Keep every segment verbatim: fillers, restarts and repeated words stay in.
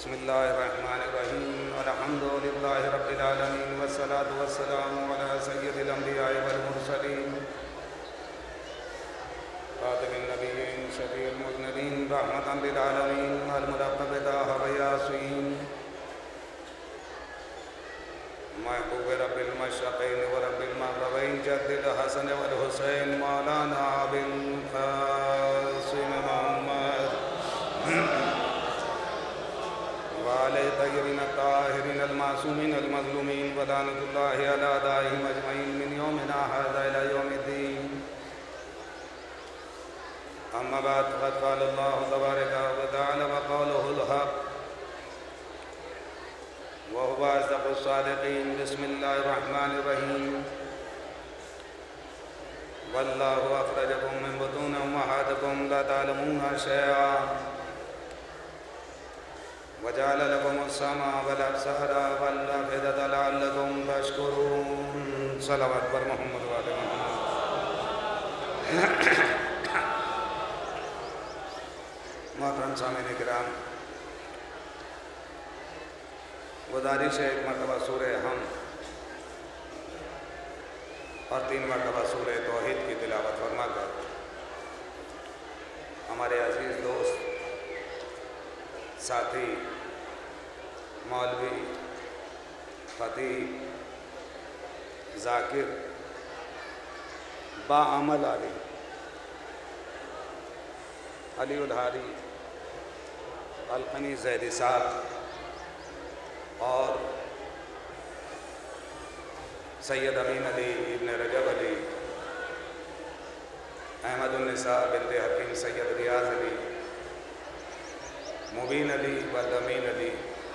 بسم اللہ الرحمن الرحیم الحمد للہ رب العالمین والصلاة والسلام علی سید الانبیاء والمرسلین خاتم النبیین شفیع المذنبین رحمتا للعالمین الملقب طه و یاسین محبوب رب المشرقین و رب المغربین جد الحسن والحسین مولانا بالقاسم محمد وعلى الطيبين الطاهرين المعصومين المظلومين ولعنة الله على أعدائهم أجمعين من يومنا هذا إلى يوم الدين. أما بعد فقد قال الله تبارك وتعالى وقوله الحق وهو أصدق الصادقين. بسم الله الرحمن الرحيم. والله أخرجكم من بطون أمهاتكم لا تعلمون شيئا وجعل لكم السمع والابصار والافئدة لعلكم تشكرون. صلوات پر محمد و آل محمد. محترم سامعین کرام، گزارش ہے ایک مرتبہ سورہ ہم اور تین مرتبہ سورہ توحید کی تلاوت فرما کر ہمارے عزیز دوست ساتھی مولوی خطیب ذاکر باعمل علی علی الحاری القنی زیدی صاحب اور سید امین علی ابن رجب علی احمد النساء بنت حکیم سید ریاض علی مبین علی والامین علی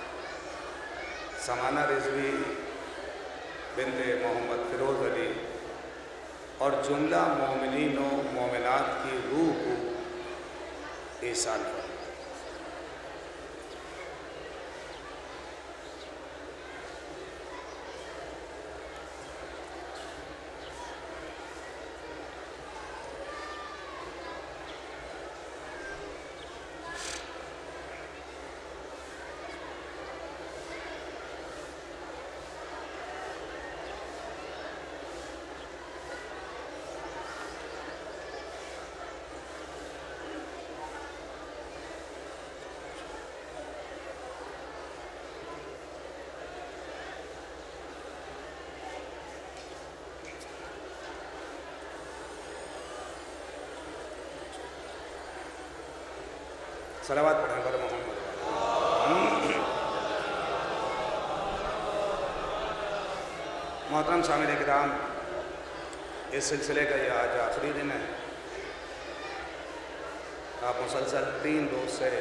سمانہ رضوی بنت محمد فیروز علی اور جملہ مومنین و مومنات کی روح کو ایصال فرمائے. صلوات پڑھیں پر محمد. محترم سامعین کرام، اس سلسلے کا یہ آج آخری دن ہے. آپ مسلسل تین روز سے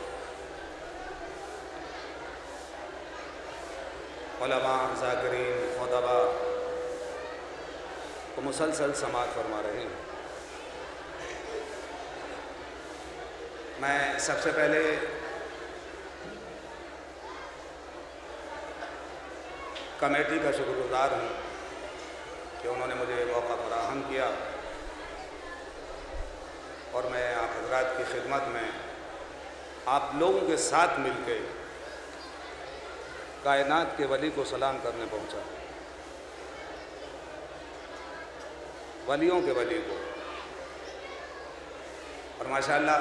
علماء ذاکرین خطباء کو مسلسل سماعت فرما رہے ہیں. میں سب سے پہلے کمیٹی کا شکر گزار ہوں کہ انہوں نے مجھے موقع فراہم کیا اور میں آپ حضرات کی خدمت میں آپ لوگوں کے ساتھ مل کے کائنات کے ولی کو سلام کرنے پہنچا. ولیوں کے ولی کو. اور ماشاءاللہ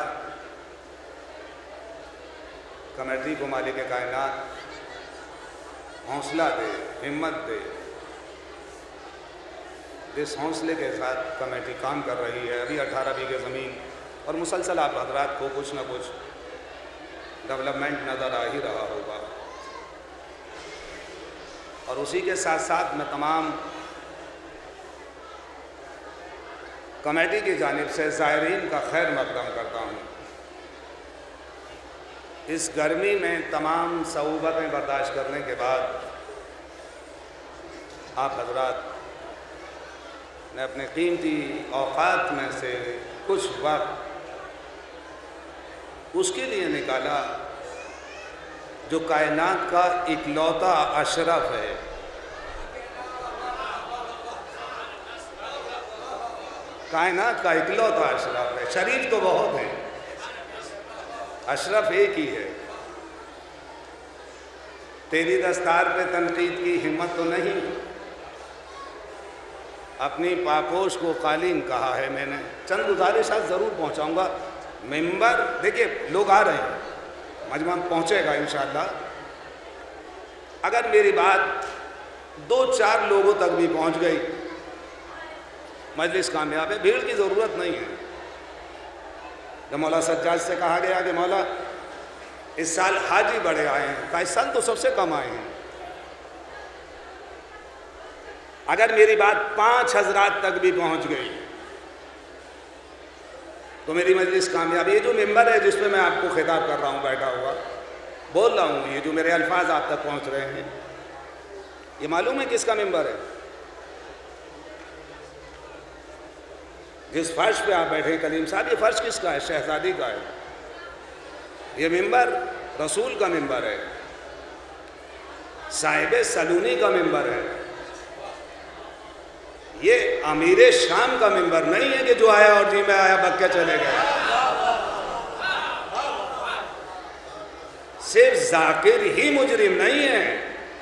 کمیٹی کو مالک کائنات حوصلہ دے، ہمت دے. جس حوصلے کے ساتھ کمیٹی کام کر رہی ہے، ابھی اٹھارہ بیگھے زمین اور مسلسل آپ حضرات کو کچھ نہ کچھ ڈیولپمنٹ نظر آ ہی رہا ہوگا. اور اسی کے ساتھ ساتھ میں تمام کمیٹی کی جانب سے زائرین کا خیر مقدم کرتا ہوں. اس گرمی میں تمام صعوبتیں برداشت کرنے کے بعد آپ حضرات نے اپنے قیمتی اوقات میں سے کچھ وقت اس کے لیے نکالا جو کائنات کا اکلوتا اشرف ہے. کائنات کا اکلوتا اشرف ہے. شریف تو بہت ہیں، اشرف ایک ہی ہے. تیری دستار پہ تنقید کی ہمت تو نہیں، اپنی پاپوش کو قالین کہا ہے میں نے۔ چند گزارشات ضرور پہنچاؤں گا۔ ممبر دیکھیے لوگ آ رہے ہیں، مجمع پہنچے گا انشاءاللہ۔ اگر میری بات دو چار لوگوں تک بھی پہنچ گئی، مجلس کامیاب ہے، بھیڑ کی ضرورت نہیں ہے۔ جب مولا سجاد سے کہا گیا کہ مولا اس سال حاجی بڑے آئے ہیں، کہا اس سال تو سب سے کم آئے ہیں۔ اگر میری بات پانچ حضرات تک بھی پہنچ گئی تو میری مجلس کامیاب۔ یہ جو ممبر ہے جس پہ میں آپ کو خطاب کر رہا ہوں، بیٹھا ہوا بول رہا ہوں، یہ جو میرے الفاظ آپ تک پہنچ رہے ہیں، یہ معلوم ہے کس کا ممبر ہے؟ جس فرش پہ آپ بیٹھے کلیم صاحب، یہ فرش کس کا ہے؟ شہزادی کا ہے۔ یہ ممبر رسول کا ممبر ہے، صاحب سلونی کا ممبر ہے۔ یہ امیر شام کا ممبر نہیں ہے کہ جو آیا اور جی میں آیا بک کے چلے گئے۔ صرف ذاکر ہی مجرم نہیں ہے،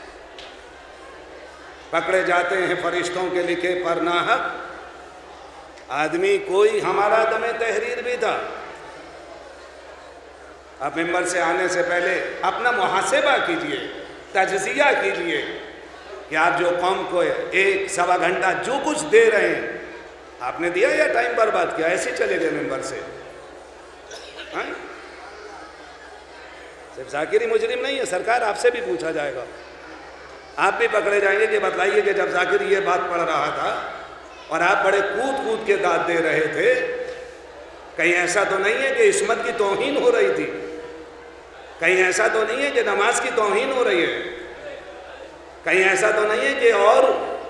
پکڑے جاتے ہیں فرشتوں کے لکھے پر ناحق۔ آدمی کوئی ہمارا دم تحریر بھی تھا۔ اب ممبر سے آنے سے پہلے اپنا محاسبہ کیجئے، تجزیہ کیجئے کہ آپ جو قوم کو ایک سوا گھنٹہ جو کچھ دے رہے ہیں، آپ نے دیا یا ٹائم برباد کیا؟ ایسے چلے گئے ممبر سے۔ صرف ذاکری مجرم نہیں ہے، سرکار آپ سے بھی پوچھا جائے گا، آپ بھی پکڑے جائیں گے کہ بتلائیے کہ جب ذاکر یہ بات پڑھ رہا تھا اور آپ بڑے کود کود کے داد دے رہے تھے، کہیں ایسا تو نہیں ہے کہ عصمت کی توہین ہو رہی تھی؟ کہیں ایسا تو نہیں ہے کہ نماز کی توہین ہو رہی ہے؟ کہیں ایسا تو نہیں ہے کہ اور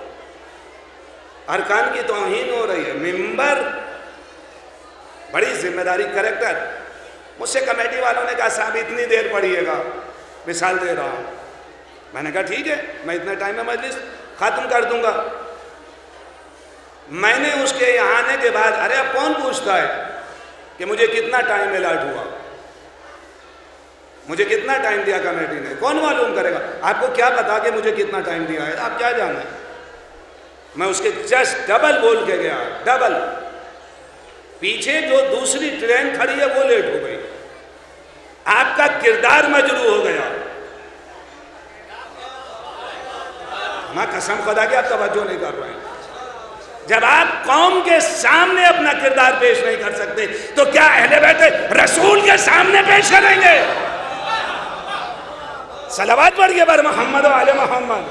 ارکان کی توہین ہو رہی ہے؟ ممبر بڑی ذمہ داری، کریکٹر۔ مجھ سے کمیٹی والوں نے کہا صاحب اتنی دیر پڑھیے گا، مثال دے رہا ہوں۔ میں نے کہا ٹھیک ہے، میں اتنے ٹائم میں مجلس ختم کر دوں گا۔ میں نے اس کے یہاں آنے کے بعد، ارے اب کون پوچھتا ہے کہ مجھے کتنا ٹائم الاٹ ہوا، مجھے کتنا ٹائم دیا کمیٹی نے؟ کون معلوم کرے گا؟ آپ کو کیا پتا کہ مجھے کتنا ٹائم دیا ہے؟ آپ کیا جانے؟ میں اس کے جسٹ ڈبل بول کے گیا، ڈبل۔ پیچھے جو دوسری ٹرین کھڑی ہے وہ لیٹ ہو گئی، آپ کا کردار مجروح ہو گیا۔ میں قسم خدا کہ آپ توجہ نہیں کر رہے ہیں۔ جب آپ قوم کے سامنے اپنا کردار پیش نہیں کر سکتے تو کیا اہل بیت رسول کے سامنے پیش کریں گے؟ صلوات پڑھیے بر محمد و آل محمد۔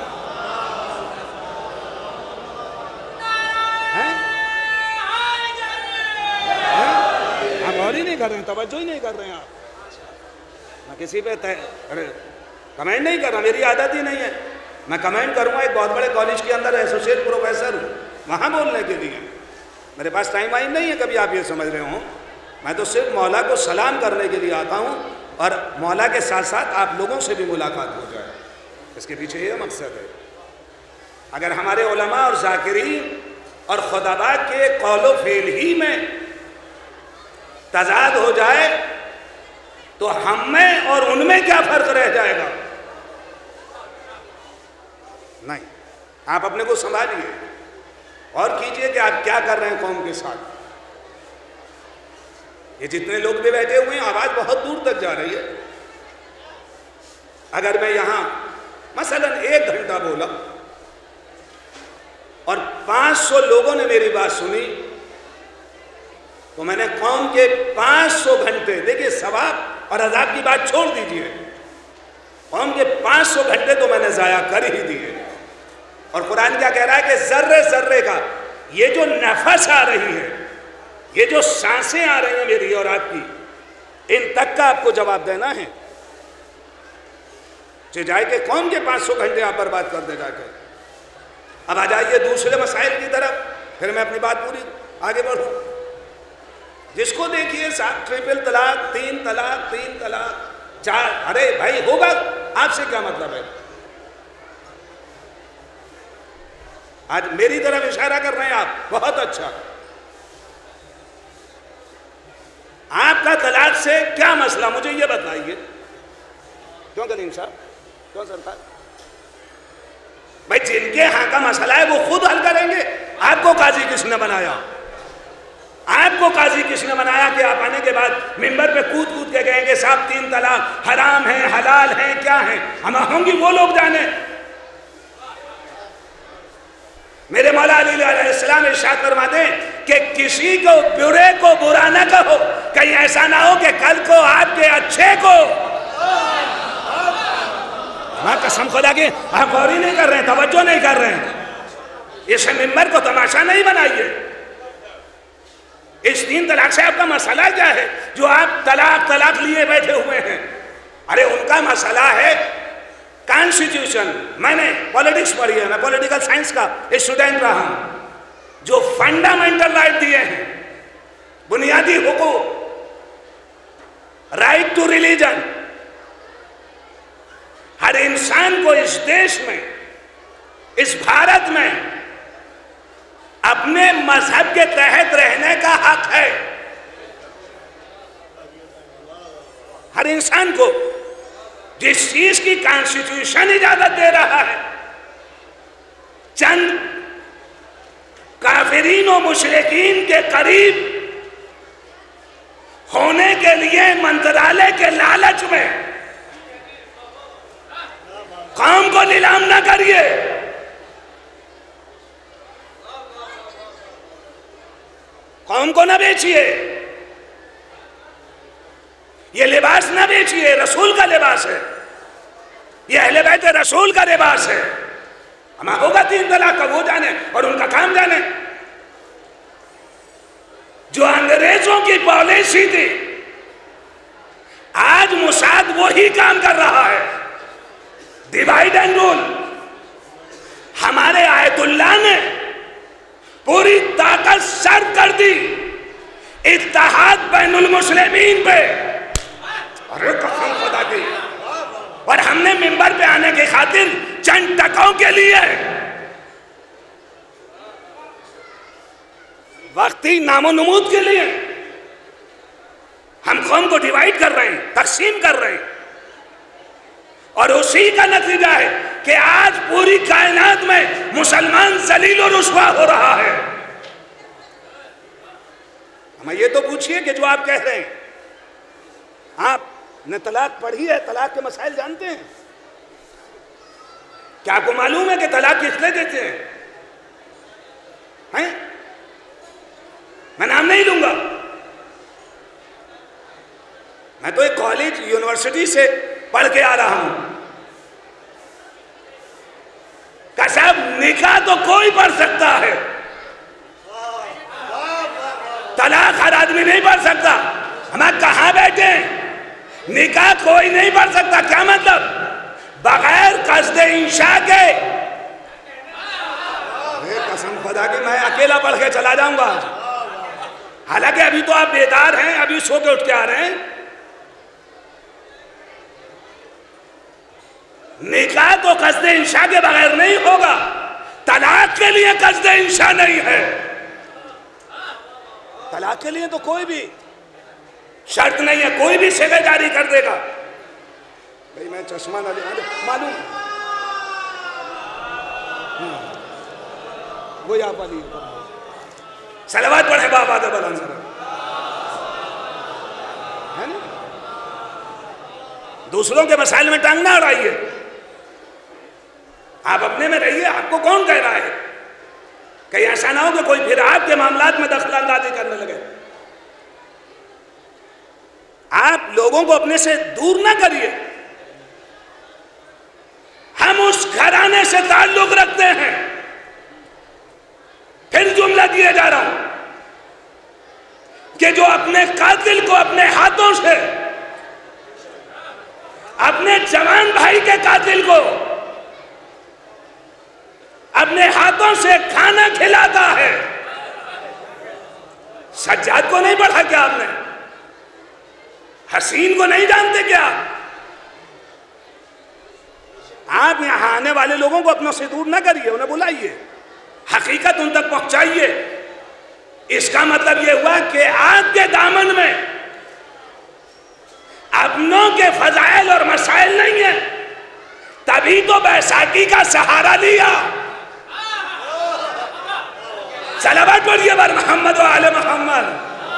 آپ غور ہی نہیں کر رہے ہیں، توجہ ہی نہیں کر رہے ہیں آپ۔ میں کسی پہ کمنٹ نہیں کر رہا، میری عادت ہی نہیں ہے۔ میں کمنٹ کروں گا ایک بہت بڑے کالج کے اندر ایسوسیٹ پروفیسر ہوں، وہاں بولنے کے لیے میرے پاس ٹائم آئی نہیں ہے، کبھی آپ یہ سمجھ رہے ہوں۔ میں تو صرف مولا کو سلام کرنے کے لیے آتا ہوں اور مولا کے ساتھ ساتھ آپ لوگوں سے بھی ملاقات ہو جائے، اس کے پیچھے یہ مقصد ہے۔ اگر ہمارے علماء اور ذاکرین اور خدا باد کے قول و فعل ہی میں تضاد ہو جائے تو ہم میں اور ان میں کیا فرق رہ جائے گا؟ نہیں، آپ اپنے کو سنبھالیے اور کیجئے کہ آپ کیا کر رہے ہیں قوم کے ساتھ۔ یہ جتنے لوگ بھی بیٹھے ہوئے ہیں، آواز بہت دور تک جا رہی ہے۔ اگر میں یہاں مثلا ایک گھنٹہ بولا اور پانچ سو لوگوں نے میری بات سنی تو میں نے قوم کے پانچ سو گھنٹے، دیکھیں ثواب اور عذاب کی بات چھوڑ دیجئے، قوم کے پانچ سو گھنٹے تو میں نے ضائع کر ہی دیے۔ اور قرآن کیا کہہ رہا ہے کہ ذرے ذرے کا یہ جو نفس آ رہی ہے، یہ جو سانسیں آ رہی ہیں میری اور آپ کی، ان تک کا آپ کو جواب دینا ہے۔ جائے کہ قوم کے پانچ سو گھنٹے آپ برباد کر دے جا کے۔ اب آ جائیے دوسرے مسائل کی طرف، پھر میں اپنی بات پوری آگے بڑھوں۔ جس کو دیکھیے ساتھ ٹریپل طلاق، تین طلاق، تین طلاق، چار، ارے بھائی ہوگا، آپ سے کیا مطلب ہے؟ آج میری طرف اشارہ کر رہے ہیں آپ، بہت اچھا۔ آپ کا طلاق سے کیا مسئلہ؟ مجھے یہ بتائیے۔ کیوں کلیم صاحب کیوں سرکار؟ بھائی جن کے ہاں کا مسئلہ ہے وہ خود حل کریں گے. آپ کو قاضی کس نے بنایا؟ آپ کو قاضی کس نے بنایا کہ آپ آنے کے بعد ممبر پہ کود کود کے کہیں گے صاحب تین طلاق حرام ہیں حلال ہیں کیا ہیں؟ ہم ہوں گی وہ لوگ جانے. میرے مولا علی علیہ السلام ارشاد فرماتے ہیں کہ کسی کو برے کو برا نہ کہو, کہیں ایسا نہ ہو کہ کل کو آپ کے اچھے کو. ہاں قسم خدا کی آپ غور ہی نہیں کر رہے ہیں, توجہ نہیں کر رہے ہیں. اس ممبر کو تماشا نہیں بنائیے. اس تین طلاق سے آپ کا مسئلہ کیا ہے جو آپ طلاق طلاق لیے بیٹھے ہوئے ہیں؟ ارے ان کا مسئلہ ہے کانسٹیٹیوشن. میں نے پولیٹکس پڑھی ہے, میں پولیٹیکل سائنس کا اسٹوڈنٹ رہا ہوں. جو فنڈامنٹل رائٹ دیے ہیں, بنیادی حقوق, رائٹ ٹو ریلیجن, ہر انسان کو اس دیش میں, اس بھارت میں اپنے مذہب کے تحت رہنے کا حق ہے. ہر انسان کو جس چیز کی کانسٹیٹیوشن اجازت دے رہا ہے, چند کافرین و مشرکین کے قریب ہونے کے لیے منترالے کے لالچ میں قوم کو نیلام نہ کریے. قوم کو نہ بیچیے, یہ لباس نہ بیچیے, رسول کا لباس ہے, یہ اہل بیت رسول کا لباس ہے. ہمیں ہوگا تین طلاق کا وہ جانے اور ان کا کام جانے. جو انگریزوں کی پالیسی تھی آج موساد وہی کام کر رہا ہے. Divide and rule. ہمارے آیت اللہ نے پوری طاقت صرف کر دی اتحاد بین المسلمین پہ. ارے قسم خدا کی. اور ہم نے ممبر پہ آنے کی خاطر چند ٹکوں کے لیے وقتی نام و نمود کے لیے ہم قوم کو ڈیوائیڈ کر رہے ہیں, تقسیم کر رہے ہیں. اور اسی کا نتیجہ ہے کہ آج پوری کائنات میں مسلمان ذلیل و رسوا ہو رہا ہے. ہمیں یہ تو پوچھئے کہ جو آپ کہہ رہے ہیں, آپ نے طلاق پڑھی ہے, طلاق کے مسائل جانتے ہیں؟ کیا آپ کو معلوم ہے کہ طلاق کس لیے دیتے ہیں؟ ہیں؟ میں نام نہیں لوں گا. میں تو ایک کالج یونیورسٹی سے پڑھ کے آ رہا ہوں. کہ صاحب نکاح تو کوئی پڑھ سکتا ہے, طلاق ہر آدمی نہیں پڑھ سکتا. ہمیں کہاں بیٹھے ہیں؟ نکاح کوئی نہیں پڑھ سکتا. کیا مطلب؟ بغیر قصد انشاء کے. قسم خدا کہ میں اکیلا پڑھ کے چلا جاؤں گا. حالانکہ ابھی تو آپ بیدار ہیں, ابھی سو کے اٹھ کے آ رہے ہیں. نکاح تو قصد انشاء کے بغیر نہیں ہوگا. طلاق کے لیے قصد انشاء نہیں ہے. طلاق کے لیے تو کوئی بھی شرط نہیں ہے, کوئی بھی صیغہ جاری کر دے گا. بھئی میں چشمہ نہ لے, معلوم وہی آپ علی صلوات پڑھیں بابا دے بلند سر. دوسروں کے مسائل میں ٹانگ نہ اڑائیے. آپ اپنے میں رہیے. آپ کو کون کہہ رہا ہے؟ کہیں ایسا نہ ہو کہ کوئی پھر آپ کے معاملات میں دخل اندازی کرنے لگے. آپ لوگوں کو اپنے سے دور نہ کریے. ہم اس گھرانے سے تعلق رکھتے ہیں. پھر جملہ دیا جا رہا ہوں کہ جو اپنے قاتل کو اپنے ہاتھوں سے, اپنے جوان بھائی کے قاتل کو اپنے ہاتھوں سے کھانا کھلاتا ہے, سجاد کو نہیں پڑھا کیا آپ نے؟ حسین کو نہیں جانتے کیا؟ آپ یہاں آنے والے لوگوں کو اپنا سے دور نہ کریے, انہیں بلائیے, حقیقت ان تک پہنچائیے. اس کا مطلب یہ ہوا کہ آپ کے دامن میں اپنوں کے فضائل اور مسائل نہیں ہیں, تبھی تو بیساکھی کا سہارا لیا. صلوات پڑھیے بر محمد و آل محمد.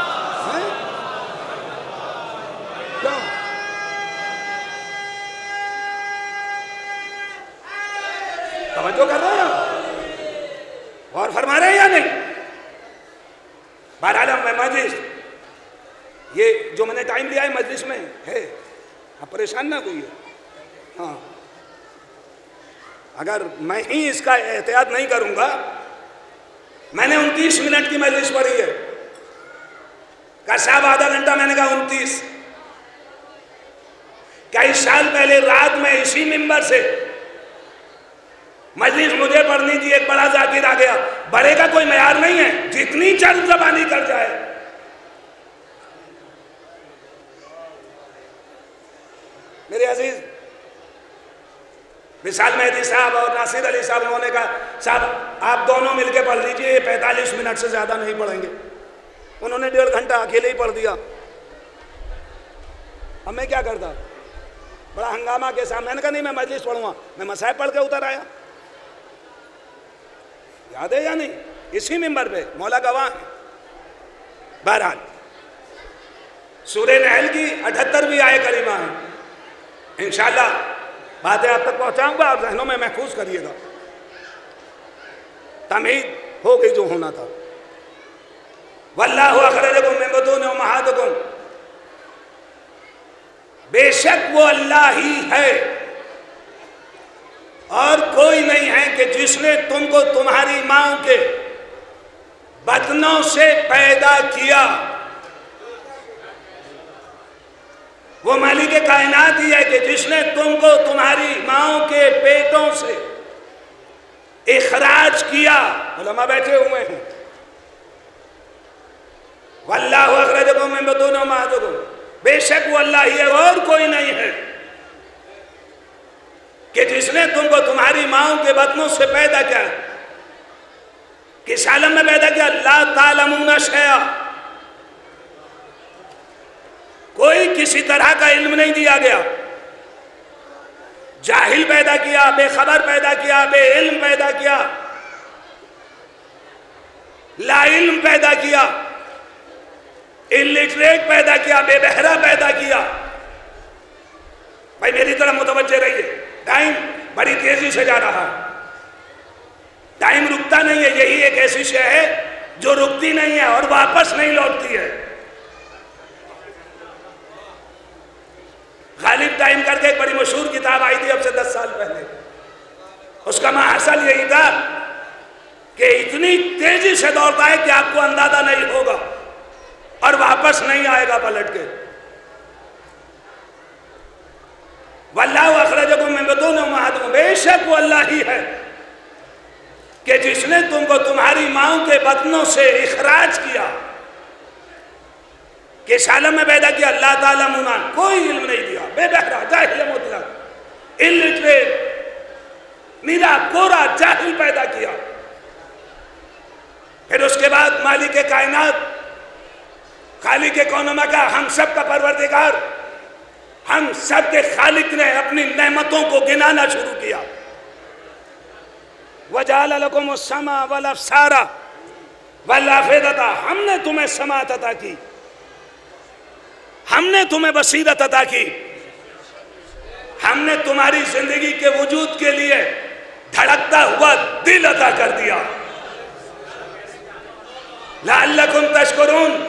توجہ کر رہے ہیں اور فرما رہے ہیں یا نہیں؟ بہرحال میں مجلس یہ جو میں نے ٹائم لیا ہے مجلس میں ہے، آپ پریشان نہ ہوئیے. ہاں اگر میں ہی اس کا احتیاط نہیں کروں گا، میں نے انتیس منٹ کی مجلس پڑھی ہے. کہا صاحب آدھا گھنٹہ، میں نے کہا انتیس. کئی سال پہلے رات میں اسی ممبر سے مجلس مجھے پڑھنی تھی، ایک بڑا ذاکر آ گیا. بڑے کا کوئی معیار نہیں ہے، جتنی چل زبانی کر جائے. میرے عزیز وصال مہدی صاحب اور ناصر علی صاحب، انہوں نے کہا صاحب آپ دونوں مل کے پڑھ لیجئے، یہ پینتالیس منٹ سے زیادہ نہیں پڑھیں گے. انہوں نے ڈیڑھ گھنٹہ اکیلے ہی پڑھ دیا. اب میں کیا کرتا؟ بڑا ہنگامہ کے ساتھ میں نے کہا نہیں میں مجلس پڑھوں گا. میں مصائب پڑھ کے اتر آیا. یاد ہے یا نہیں؟ اسی ممبر پہ مولا گواہ ہے. بہرحال سورہ نحل کی اٹھترویں آیت کریمہ ہے. انشاءاللہ باتیں آپ تک پہنچاؤں گا اور ذہنوں میں محفوظ کریے گا. تمہید ہو گئی جو ہونا تھا. واللہ اخرجکم من بطون امہاتکم، بے شک وہ اللہ ہی ہے اور کوئی نہیں ہے کہ جس نے تم کو تمہاری ماں کے بطنوں سے پیدا کیا. وہ مالک کائنات ہی ہے کہ جس نے تم کو تمہاری ماں کے پیٹوں سے اخراج کیا. علماء بیٹھے ہوئے ہیں. واللہ اخرجکم من بطون امہاتکم، بے شک وہ اللہ ہی ہے اور کوئی نہیں ہے کہ جس نے تم کو تمہاری ماں کے بطنوں سے پیدا کیا. کس عالم میں پیدا کیا؟ لا تعلمون شیئا، کوئی کسی طرح کا علم نہیں دیا گیا. جاہل پیدا کیا، بے خبر پیدا کیا، بے علم پیدا کیا، لا علم پیدا کیا، الٹریٹ پیدا کیا، بے بہرا پیدا کیا. بھائی میری طرح متوجہ رہیے، ٹائم بڑی تیزی سے جا رہا ہے. ٹائم رکتا نہیں ہے. یہی ایک ایسی شے ہے جو رکتی نہیں ہے اور واپس نہیں لوٹتی ہے. غالب ٹائم کر کے ایک بڑی مشہور کتاب آئی تھی اب سے دس سال پہلے. اس کا محصل یہی تھا کہ اتنی تیزی سے دوڑتا ہے کہ آپ کو اندازہ نہیں ہوگا اور واپس نہیں آئے گا پلٹ کے. واللہ اخرجکم من بطون امہاتکم، بے شک وہ اللہ ہی ہے کہ جس نے تم کو تمہاری ماں کے بطنوں سے اخراج کیا. کس عالم میں پیدا کیا؟ اللہ تعالیٰ منا، کوئی علم نہیں دیا، بے بہرا، جاہل مطلق، الٹریٹ، نیلا کورا جاہل پیدا کیا. پھر اس کے بعد مالک کائنات، خالق کون و مکان، ہم سب کا پروردگار، ہم سب کے خالق نے اپنی نعمتوں کو گنانا شروع کیا. وَجَعَلَ لَكُمُ السَّمْعَ وَالْأَبْصَارَ وَالْأَفْئِدَةَ، ہم نے تمہیں سماعت عطا کی، ہم نے تمہیں بصیرت عطا کی، ہم نے تمہاری زندگی کے وجود کے لیے دھڑکتا ہوا دل عطا کر دیا. لَعَلَّكُمْ تَشْكُرُونَ.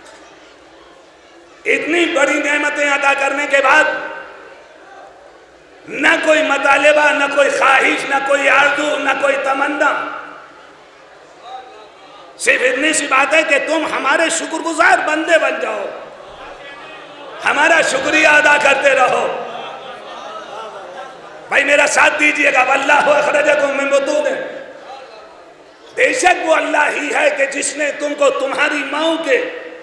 اتنی بڑی نعمتیں عطا کرنے کے بعد نہ کوئی مطالبہ، نہ کوئی خواہش، نہ کوئی آرزو، نہ کوئی تمنا. صرف اتنی سی بات ہے کہ تم ہمارے شکر گزار بندے بن جاؤ، ہمارا شکریہ ادا کرتے رہو. بھائی میرا ساتھ دیجئے گا. واللہ اخرجکم من بطون، بے شک وہ اللہ ہی ہے کہ جس نے تم کو تمہاری ماں کے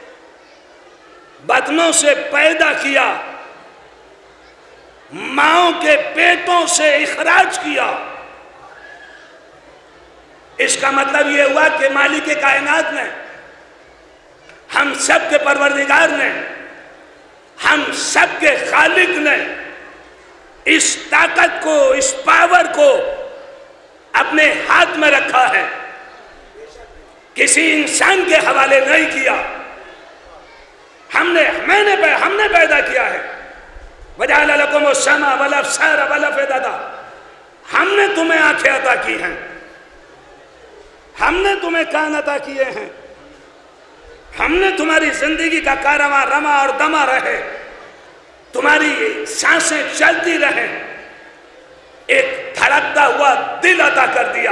بطنوں سے پیدا کیا، ماں کے پیٹوں سے اخراج کیا. اس کا مطلب یہ ہوا کہ مالک کائنات نے، ہم سب کے پروردگار نے، ہم سب کے خالق نے اس طاقت کو، اس پاور کو اپنے ہاتھ میں رکھا ہے، کسی انسان کے حوالے نہیں کیا۔ ہم نے میں نے ہم نے پیدا کیا ہے۔ وَجَعَلَ لَكُمُ السَّمْعَ وَالْأَبْصَارَ وَالْأَفْئِدَةَ، ہم نے تمہیں آنکھیں عطا کی ہیں، ہم نے تمہیں کان عطا کیے ہیں، ہم نے تمہاری زندگی کا کارواں رما اور دما رہے، تمہاری سانسیں چلتی رہیں، ایک دھڑکتا ہوا دل عطا کر دیا۔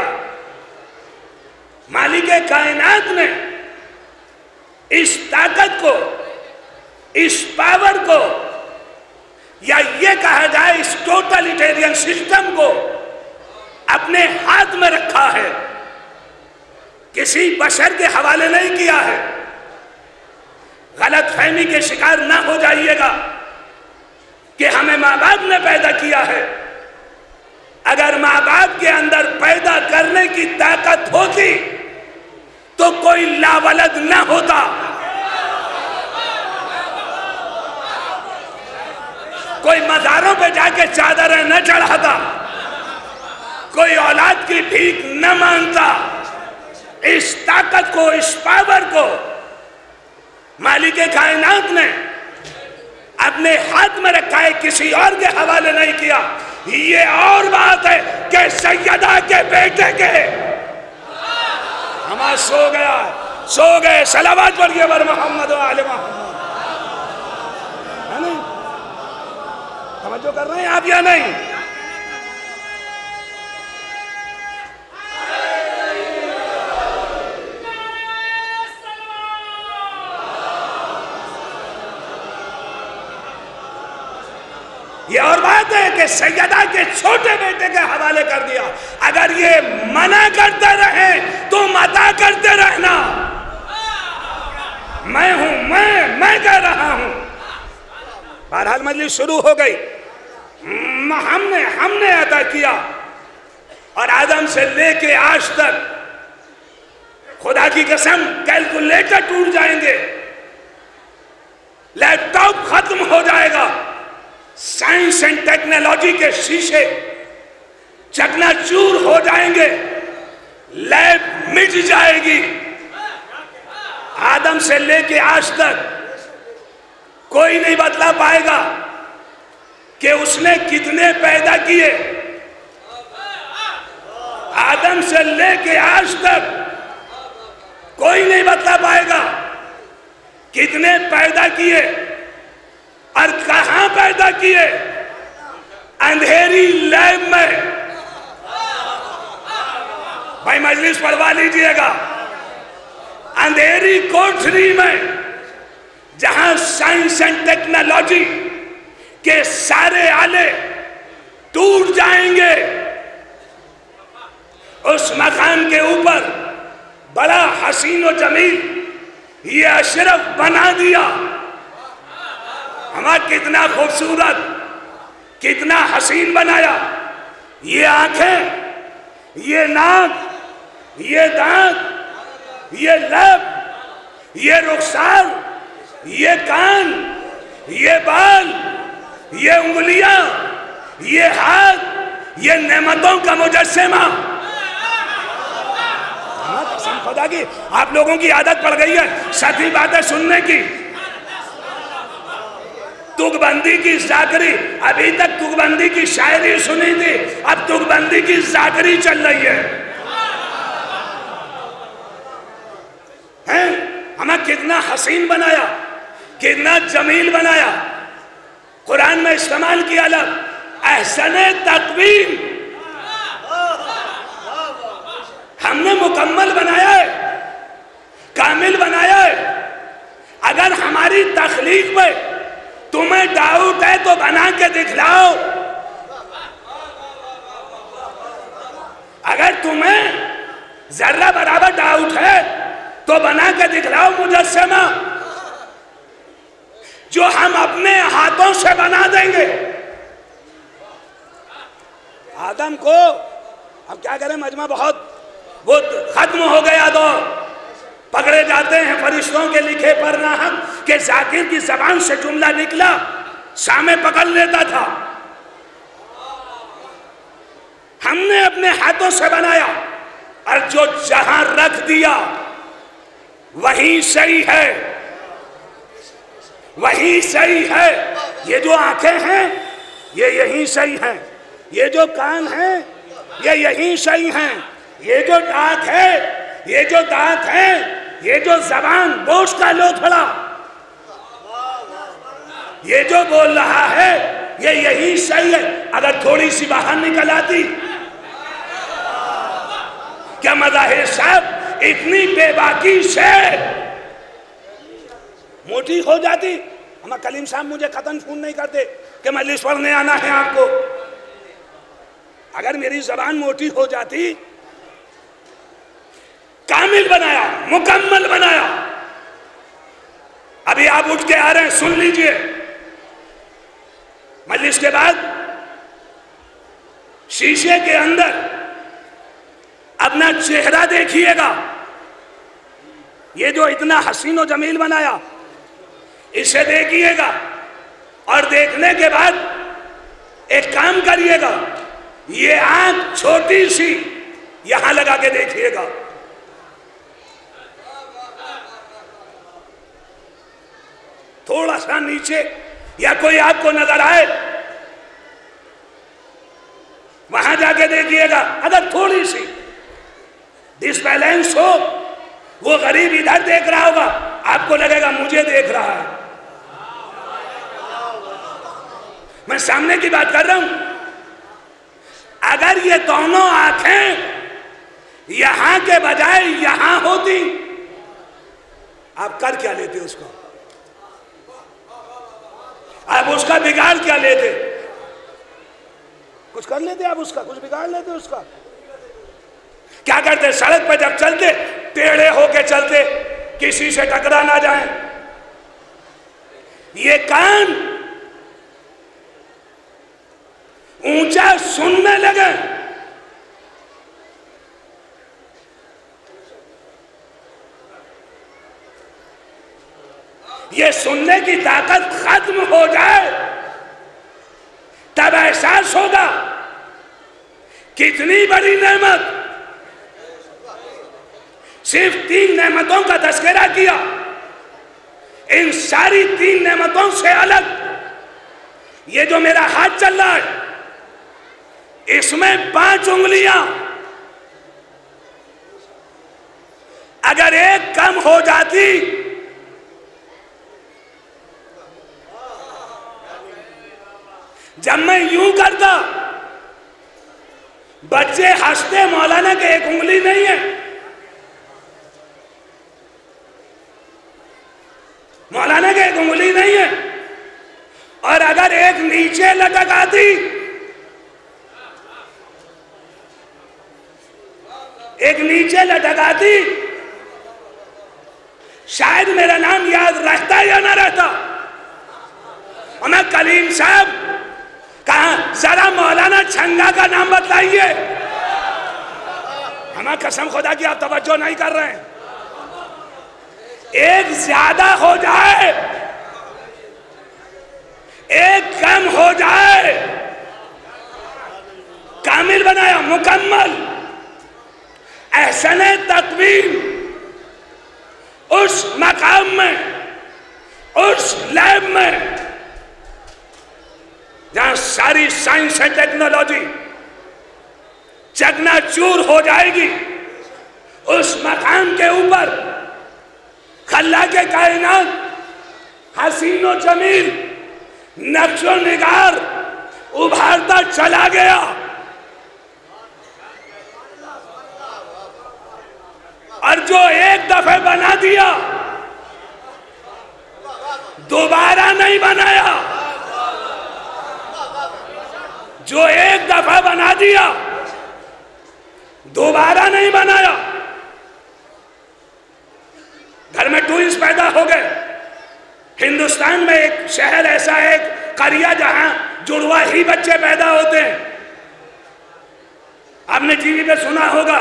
مالک کائنات نے اس طاقت کو، اس پاور کو، یا یہ کہا جائے اس ٹوٹلیٹیرین سسٹم کو اپنے ہاتھ میں رکھا ہے، کسی بشر کے حوالے نہیں کیا ہے۔ غلط فہمی کے شکار نہ ہو جائیے گا کہ ہمیں ماں باپ نے پیدا کیا ہے۔ اگر ماں باپ کے اندر پیدا کرنے کی طاقت ہوتی تو کوئی لاولد نہ ہوتا۔ کوئی مزاروں پہ جا کے چادریں نہ چڑھاتا، کوئی اولاد کی بھیک نہ مانگتا۔ اس طاقت کو، اس پاور کو مالک کائنات نے اپنے ہاتھ میں رکھا ہے، کسی اور کے حوالے نہیں کیا۔ یہ اور بات ہے کہ سیدہ کے بیٹے کے ہمارا سو گیا، سو گئے، صلوات پڑھیے بر محمد و آل محمد۔ ہے نہیں؟ توجہ کر رہے ہیں آپ یا نہیں؟ یہ اور بات ہے کہ سیدہ کے چھوٹے بیٹے کے حوالے کر دیا۔ اگر یہ منع کرتے رہیں تو عطا کرتے رہنا۔ میں ہوں، میں میں کہہ رہا ہوں۔ بہرحال مجلس شروع ہو گئی۔ ہم نے ہم نے عطا کیا، اور آدم سے لے کے آج تک خدا کی قسم کیلکولیٹر ٹوٹ جائیں گے، لیپ ٹاپ ختم ہو جائے گا، سائنس اینڈ ٹیکنالوجی کے شیشے چکنا چور ہو جائیں گے، لیب مٹ جائے گی۔ آدم سے لے کے آج تک کوئی نہیں بتلا پائے گا کہ اس نے کتنے پیدا کیے۔ آدم سے لے کے آج تک کوئی نہیں بتلا پائے گا کتنے پیدا کیے اور کہاں پیدا کیے۔ اندھیری لیب میں، بھائی مجلس پڑھوا لیجئے گا، اندھیری کوٹھری میں جہاں سائنس اینڈ ٹیکنالوجی کے سارے آلے ٹوٹ جائیں گے، اس مقام کے اوپر بڑا حسین و جمیل یہ اشرف بنا دیا۔ ہمارا کتنا خوبصورت، کتنا حسین بنایا۔ یہ آنکھیں، یہ ناک، یہ دانت، یہ لب، یہ رخسار، یہ کان، یہ بال، یہ انگلیاں، یہ ہاتھ، یہ نعمتوں کا مجسمہ۔ قسم خدا کی آپ لوگوں کی عادت پڑ گئی ہے سطحی باتیں سننے کی۔ تک بندی کی زاکری، ابھی تک تک بندی کی شاعری سنی تھی، اب تک بندی کی زاکری چل رہی ہے۔ ہمیں کتنا حسین بنایا، کتنا جمیل بنایا۔ قرآن میں استعمال کیا لفظ احسن تقویم۔ ہم نے مکمل بنایا ہے، کامل بنایا ہے۔ اگر ہماری تخلیق میں تمہیں ڈاؤٹ ہے تو بنا کے دکھلاؤ۔ اگر تمہیں ذرہ برابر ڈاؤٹ ہے تو بنا کے دکھلاؤ مجسمہ جو ہم اپنے ہاتھوں سے بنا دیں گے۔ آدم کو اب کیا کریں، مجمع بہت وہ ختم ہو گیا دور، پکڑے جاتے ہیں فرشتوں کے لکھے پر ناحق کہ ذاکر کی زبان سے جملہ نکلا سامنے پکڑ لیتا تھا۔ ہم نے اپنے ہاتھوں سے بنایا، اور جو جہاں رکھ دیا وہی صحیح ہے، وہی صحیح ہے۔ یہ جو آنکھیں ہیں یہ یہی صحیح ہیں، یہ جو کان ہیں یہ یہی صحیح ہیں، یہ جو دانت ہے یہ جو دانت ہے، یہ جو زبان گوشت کا لوتھڑا یہ جو بول رہا ہے یہ یہی صحیح ہے۔ اگر تھوڑی سی باہر نکل آتی، کیا مظاہر صاحب اتنی بے باکی سے موٹی ہو جاتی؟ ہمیں کلیم صاحب مجھے ختم فون نہیں کرتے کہ مجلس پڑھنے آنا ہے آپ کو۔ اگر میری زبان موٹی ہو جاتی، کامل بنایا، مکمل بنایا۔ ابھی آپ اٹھ کے آ رہے ہیں، سن لیجئے، مجلس کے بعد شیشے کے اندر اپنا چہرہ دیکھیے گا، یہ جو اتنا حسین و جمیل بنایا اسے دیکھیے گا، اور دیکھنے کے بعد ایک کام کریے گا، یہ آنکھ چھوٹی سی یہاں لگا کے دیکھیے گا، تھوڑا سا نیچے یا کوئی آپ کو نظر آئے وہاں جا کے دیکھیے گا، اگر تھوڑی سی ڈس بیلنس ہو، وہ غریب ادھر دیکھ رہا ہوگا، آپ کو لگے گا مجھے دیکھ رہا ہے۔ میں سامنے کی بات کر رہا ہوں۔ اگر یہ دونوں آنکھیں یہاں کے بجائے یہاں ہوتی، آپ کر کیا لیتے اس کو؟ آپ اس کا بگاڑ کیا لیتے؟ کچھ کر لیتے آپ اس کا، کچھ بگاڑ لیتے اس کا؟ کیا کرتے؟ سڑک پہ جب چلتے ٹیڑھے ہو کے چلتے، کسی سے ٹکرا نہ جائیں۔ یہ کان اونچا سننے لگے، یہ سننے کی طاقت ختم ہو جائے تب احساس ہوگا کتنی بڑی نعمت۔ صرف تین نعمتوں کا تذکرہ کیا، ان ساری تین نعمتوں سے الگ یہ جو میرا ہاتھ چل رہا ہے، اس میں پانچ انگلیاں، اگر ایک کم ہو جاتی جب میں یوں کرتا، بچے ہنستے مولانا کہ ایک انگلی نہیں ہے، مولانا کہ ایک انگلی نہیں ہے، اور اگر ایک نیچے لٹک آتی، ایک نیچے لٹک آتی، شاید میرا نام یاد رہتا یا نہ رہتا۔ اور میں کلیم صاحب کہاں، ذرا مولانا چھنگا کا نام بتلائیے۔ ہمیں قسم خدا کی آپ توجہ نہیں کر رہے ہیں۔ ایک زیادہ ہو جائے، ایک کم ہو جائے، کامل بنایا، مکمل، احسن تقویم، اس مقام میں، اس لیب میں جہاں ساری سائنس اور ٹیکنالوجی چکنا چور ہو جائے گی، اس مقام کے اوپر خلاق کائنات حسین و جمیل نقش و نگار ابھارتا چلا گیا، اور جو ایک دفعہ بنا دیا دوبارہ نہیں بنایا، جو ایک دفعہ بنا دیا دوبارہ نہیں بنایا۔ گھر میں ٹوئنز پیدا ہو گئے۔ ہندوستان میں ایک شہر ایسا ہے، ایک قریہ جہاں جڑوا ہی بچے پیدا ہوتے ہیں، آپ نے ٹی وی پہ سنا ہوگا،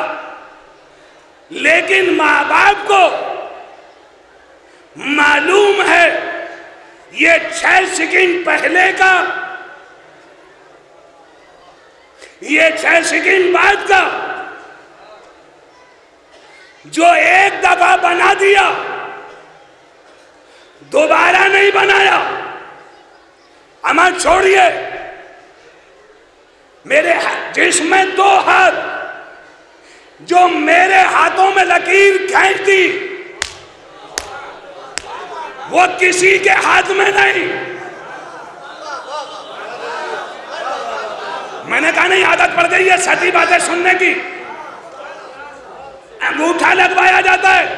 لیکن ماں باپ کو معلوم ہے یہ چھ سیکنڈ پہلے کا یہ چھ سیکنڈ بعد کا جو ایک دفعہ بنا دیا دوبارہ نہیں بنایا. عمل چھوڑیے. میرے جسم میں دو ہاتھ جو میرے ہاتھوں میں لکیر کھینچ دی وہ کسی کے ہاتھ میں نہیں. میں نے کہا نہیں عادت پڑ گئی ہے سچی باتیں سننے کی. انگوٹھا لگوایا جاتا ہے.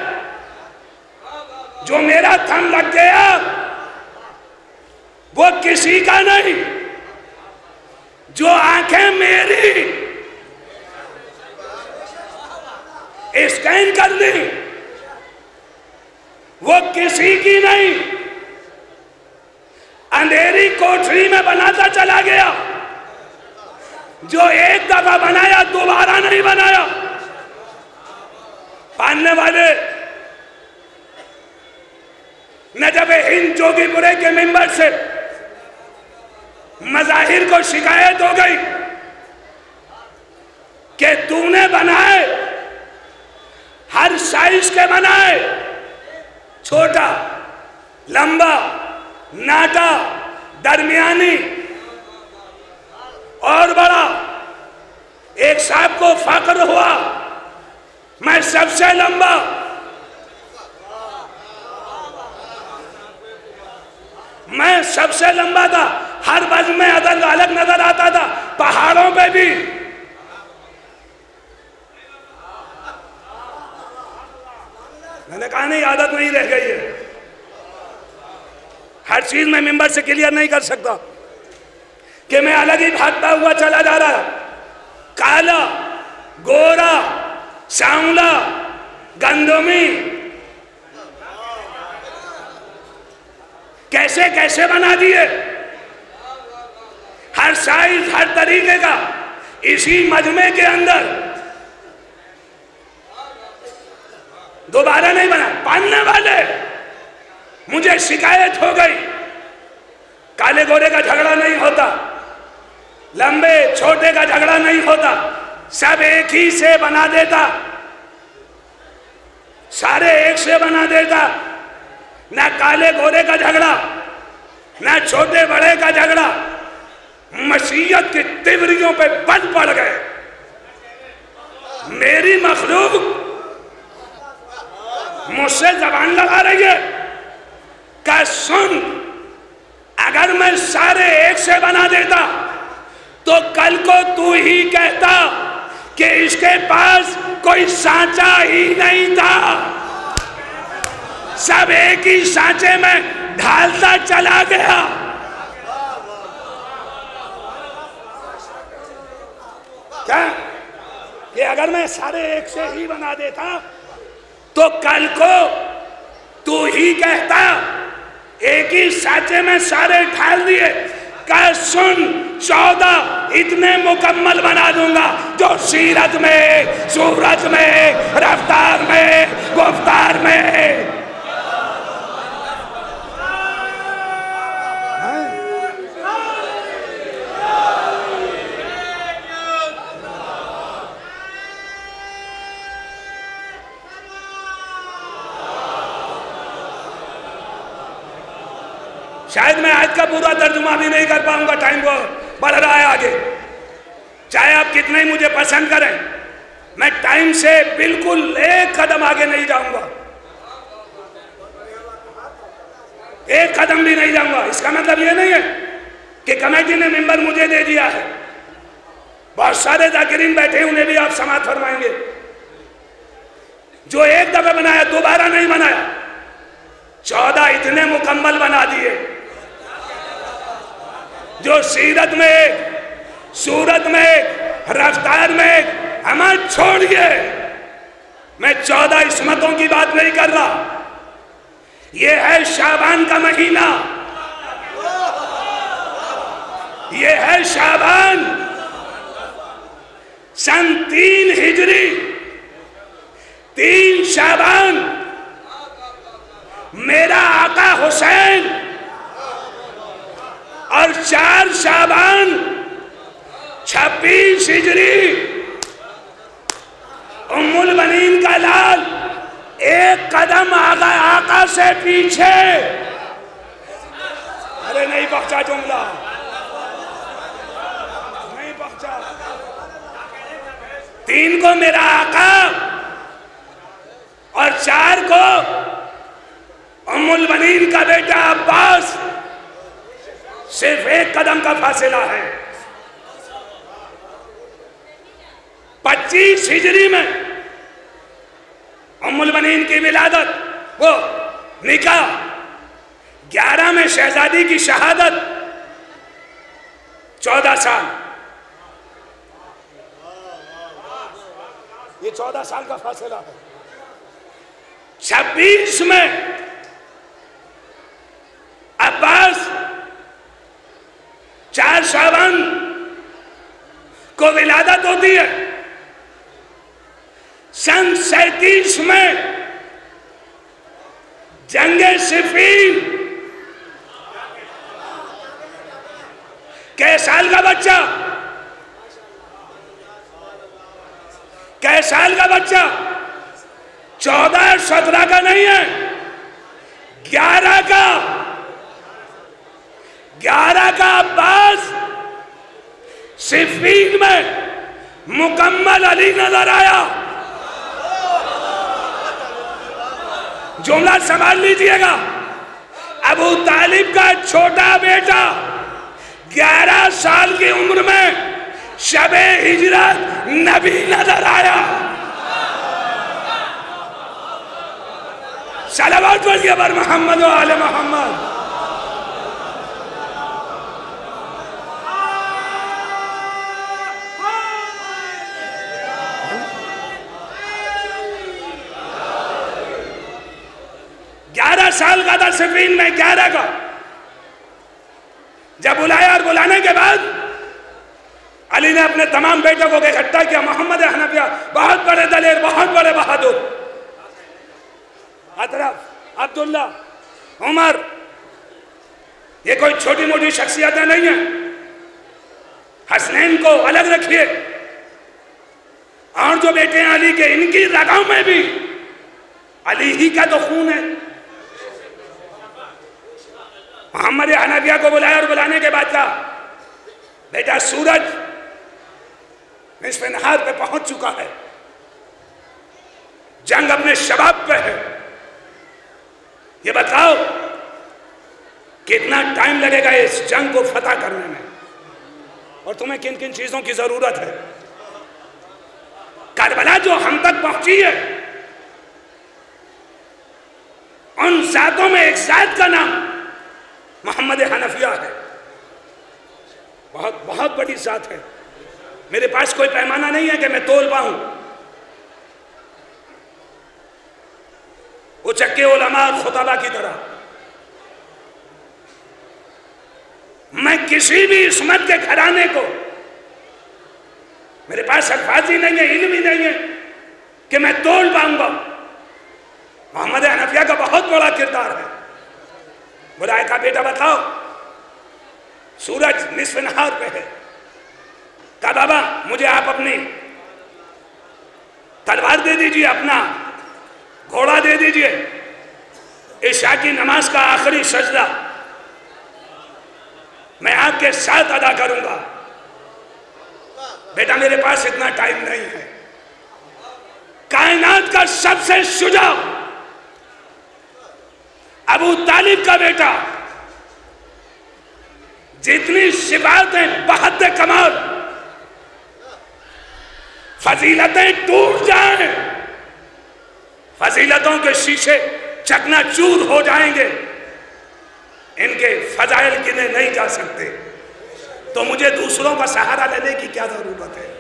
جو میرا تھم لگ گیا وہ کسی کا نہیں. جو آنکھیں میری اسکین کر لی وہ کسی کی نہیں. اندھیری کوٹری میں بناتا چلا گیا. جو ایک دفعہ بنایا دوبارہ نہیں بنایا. پاننے والے نجف ہند جوگی پورے کے ممبر سے مظاہر کو شکایت ہو گئی کہ تو نے بنائے ہر سائز کے بنائے, چھوٹا, لمبا, ناٹا, درمیانی اور بڑا. ایک صاحب کو فخر ہوا میں سب سے لمبا. میں سب سے لمبا تھا. ہر وزن میں عدد الگ نظر آتا تھا. پہاڑوں پہ بھی میں نے کہا نہیں عادت نہیں رہ گئی ہے. ہر چیز میں ممبر سے کلیئر نہیں کر سکتا کہ میں الگ ہی بھاگتا ہوا چلا جا رہا. کالا, گورا, سانولا, گندمی, کیسے کیسے بنا دیے. ہر سائز ہر طریقے کا اسی مجمع کے اندر. دوبارہ نہیں بنا. پاننے والے مجھے شکایت ہو گئی کالے گورے کا جھگڑا نہیں ہوتا, لمبے چھوٹے کا جھگڑا نہیں ہوتا, سب ایک ہی سے بنا دیتا, سارے ایک سے بنا دیتا. نہ کالے گورے کا جھگڑا نہ چھوٹے بڑے کا جھگڑا. مشیت کی تیوریوں پہ بند پڑ گئے. میری مخلوق مجھ سے زبان لگا رہی ہے کہ سن, اگر میں سارے ایک سے بنا دیتا تو کل کو تو ہی کہتا کہ اس کے پاس کوئی سانچہ ہی نہیں تھا. سب ایک ہی سانچے میں ڈھالتا چلا گیا. کیا کہ اگر میں سارے ایک سے ہی بنا دیتا تو کل کو تو ہی کہتا ایک ہی سانچے میں سارے ڈھال دیے کہ سن چودہ اتنے مکمل بنا دوں گا جو سیرت میں, صورت میں, رفتار میں, گفتار میں. شاید میں آیت کا پورا ترجمہ بھی نہیں کر پاؤں گا, ٹائم بڑھ رہا ہے آگے. چاہے آپ کتنے ہی مجھے پسند کریں, میں ٹائم سے بالکل ایک قدم آگے نہیں جاؤں گا, ایک قدم بھی نہیں جاؤں گا. اس کا مطلب یہ نہیں ہے کہ کمیٹی نے ممبر مجھے دے دیا ہے. بہت سارے ذاکرین بیٹھے انہیں بھی آپ سماعت فرمائیں گے. جو ایک دفعہ بنایا دوبارہ نہیں بنایا, چودہ اتنے مکمل بنا دیے جو سیرت میں ایک, صورت میں ایک, رفتار میں ایک. عمل چھوڑیے, میں چودہ عصمتوں کی بات نہیں کر رہا. یہ ہے شعبان کا مہینہ, یہ ہے شعبان سن تین ہجری, تین شعبان. میرا آقا حسین اور چار شعبان چھبیس ہجری ام البنین کا لال ایک قدم آگا آقا سے پیچھے. ارے نہیں بخشا جملہ, نہیں بخشا. تین کو میرا آقا اور چار کو ام البنین کا بیٹا عباس. صرف ایک قدم کا فاصلہ ہے. پچیس ہجری میں ام البنین کی ولادت, وہ نکاح, گیارہ میں شہزادی کی شہادت, چودہ سال, یہ چودہ سال کا فاصلہ ہے. چھبیس میں عباس چار شعبان کو ولادت ہوتی ہے. سن سینتیس میں جنگ صفین, کئی سال کا بچہ, کئی سال کا بچہ, چودہ سترہ کا نہیں ہے, گیارہ کا, گیارہ کا عباس صفین میں مکمل علی نظر آیا. جملہ سنبھال لیجئے گا. ابو طالب کا چھوٹا بیٹا گیارہ سال کی عمر میں شب ہجرت نبی نظر آیا. صلوات پڑھیے بر محمد و آل محمد. گیارہ سال کا تھا صفین میں, گیارہ کا. جب بلایا اور بلانے کے بعد علی نے اپنے تمام بیٹوں کو اکٹھا کیا. محمد حنفیہ بہت بڑے دلیر, بہت بڑے بہادر. اطرف عبداللہ, عمر, یہ کوئی چھوٹی موٹی شخصیتیں نہیں ہیں. حسنین کو الگ رکھیے, اور جو بیٹے ہیں علی کے, ان کی رگوں میں بھی علی ہی کا تو خون ہے. محمد حنفیہ کو بلایا اور بلانے کے بعد کہا, بیٹا سورج نصف نہار پہ پہنچ چکا ہے, جنگ اپنے شباب پہ ہے, یہ بتاؤ کتنا ٹائم لگے گا اس جنگ کو فتح کرنے میں, اور تمہیں کن کن چیزوں کی ضرورت ہے. کربلا جو ہم تک پہنچی ہے, ان ذاتوں میں ایک ذات کا نام محمد حنفیہ ہے. بہت بہت بڑی ذات ہے. میرے پاس کوئی پیمانہ نہیں ہے کہ میں تول پاؤں. وہ چکے علماء خطبہ کی طرح میں کسی بھی عصمت کے گھرانے کو, میرے پاس الفاظ ہی نہیں ہے, علم ہی نہیں ہے کہ میں تول پاؤں گا. محمد حنفیہ کا بہت بڑا کردار ہے. بلایا کہا, بیٹا بتاؤ سورج نصف نہار پہ ہے. کہا بابا مجھے آپ اپنی تلوار دے دیجئے, اپنا گھوڑا دے دیجئے, عشاء کی نماز کا آخری سجدہ میں آپ کے ساتھ ادا کروں گا. بیٹا میرے پاس اتنا ٹائم نہیں ہے. کائنات کا سب سے شجاع ابو طالب کا بیٹا, جتنی صفاتیں بحد کمال, فضیلتیں ٹوٹ جائیں, فضیلتوں کے شیشے چکنا چور ہو جائیں گے, ان کے فضائل گنے نہیں جا سکتے. تو مجھے دوسروں کا سہارا لینے کی کیا ضرورت ہے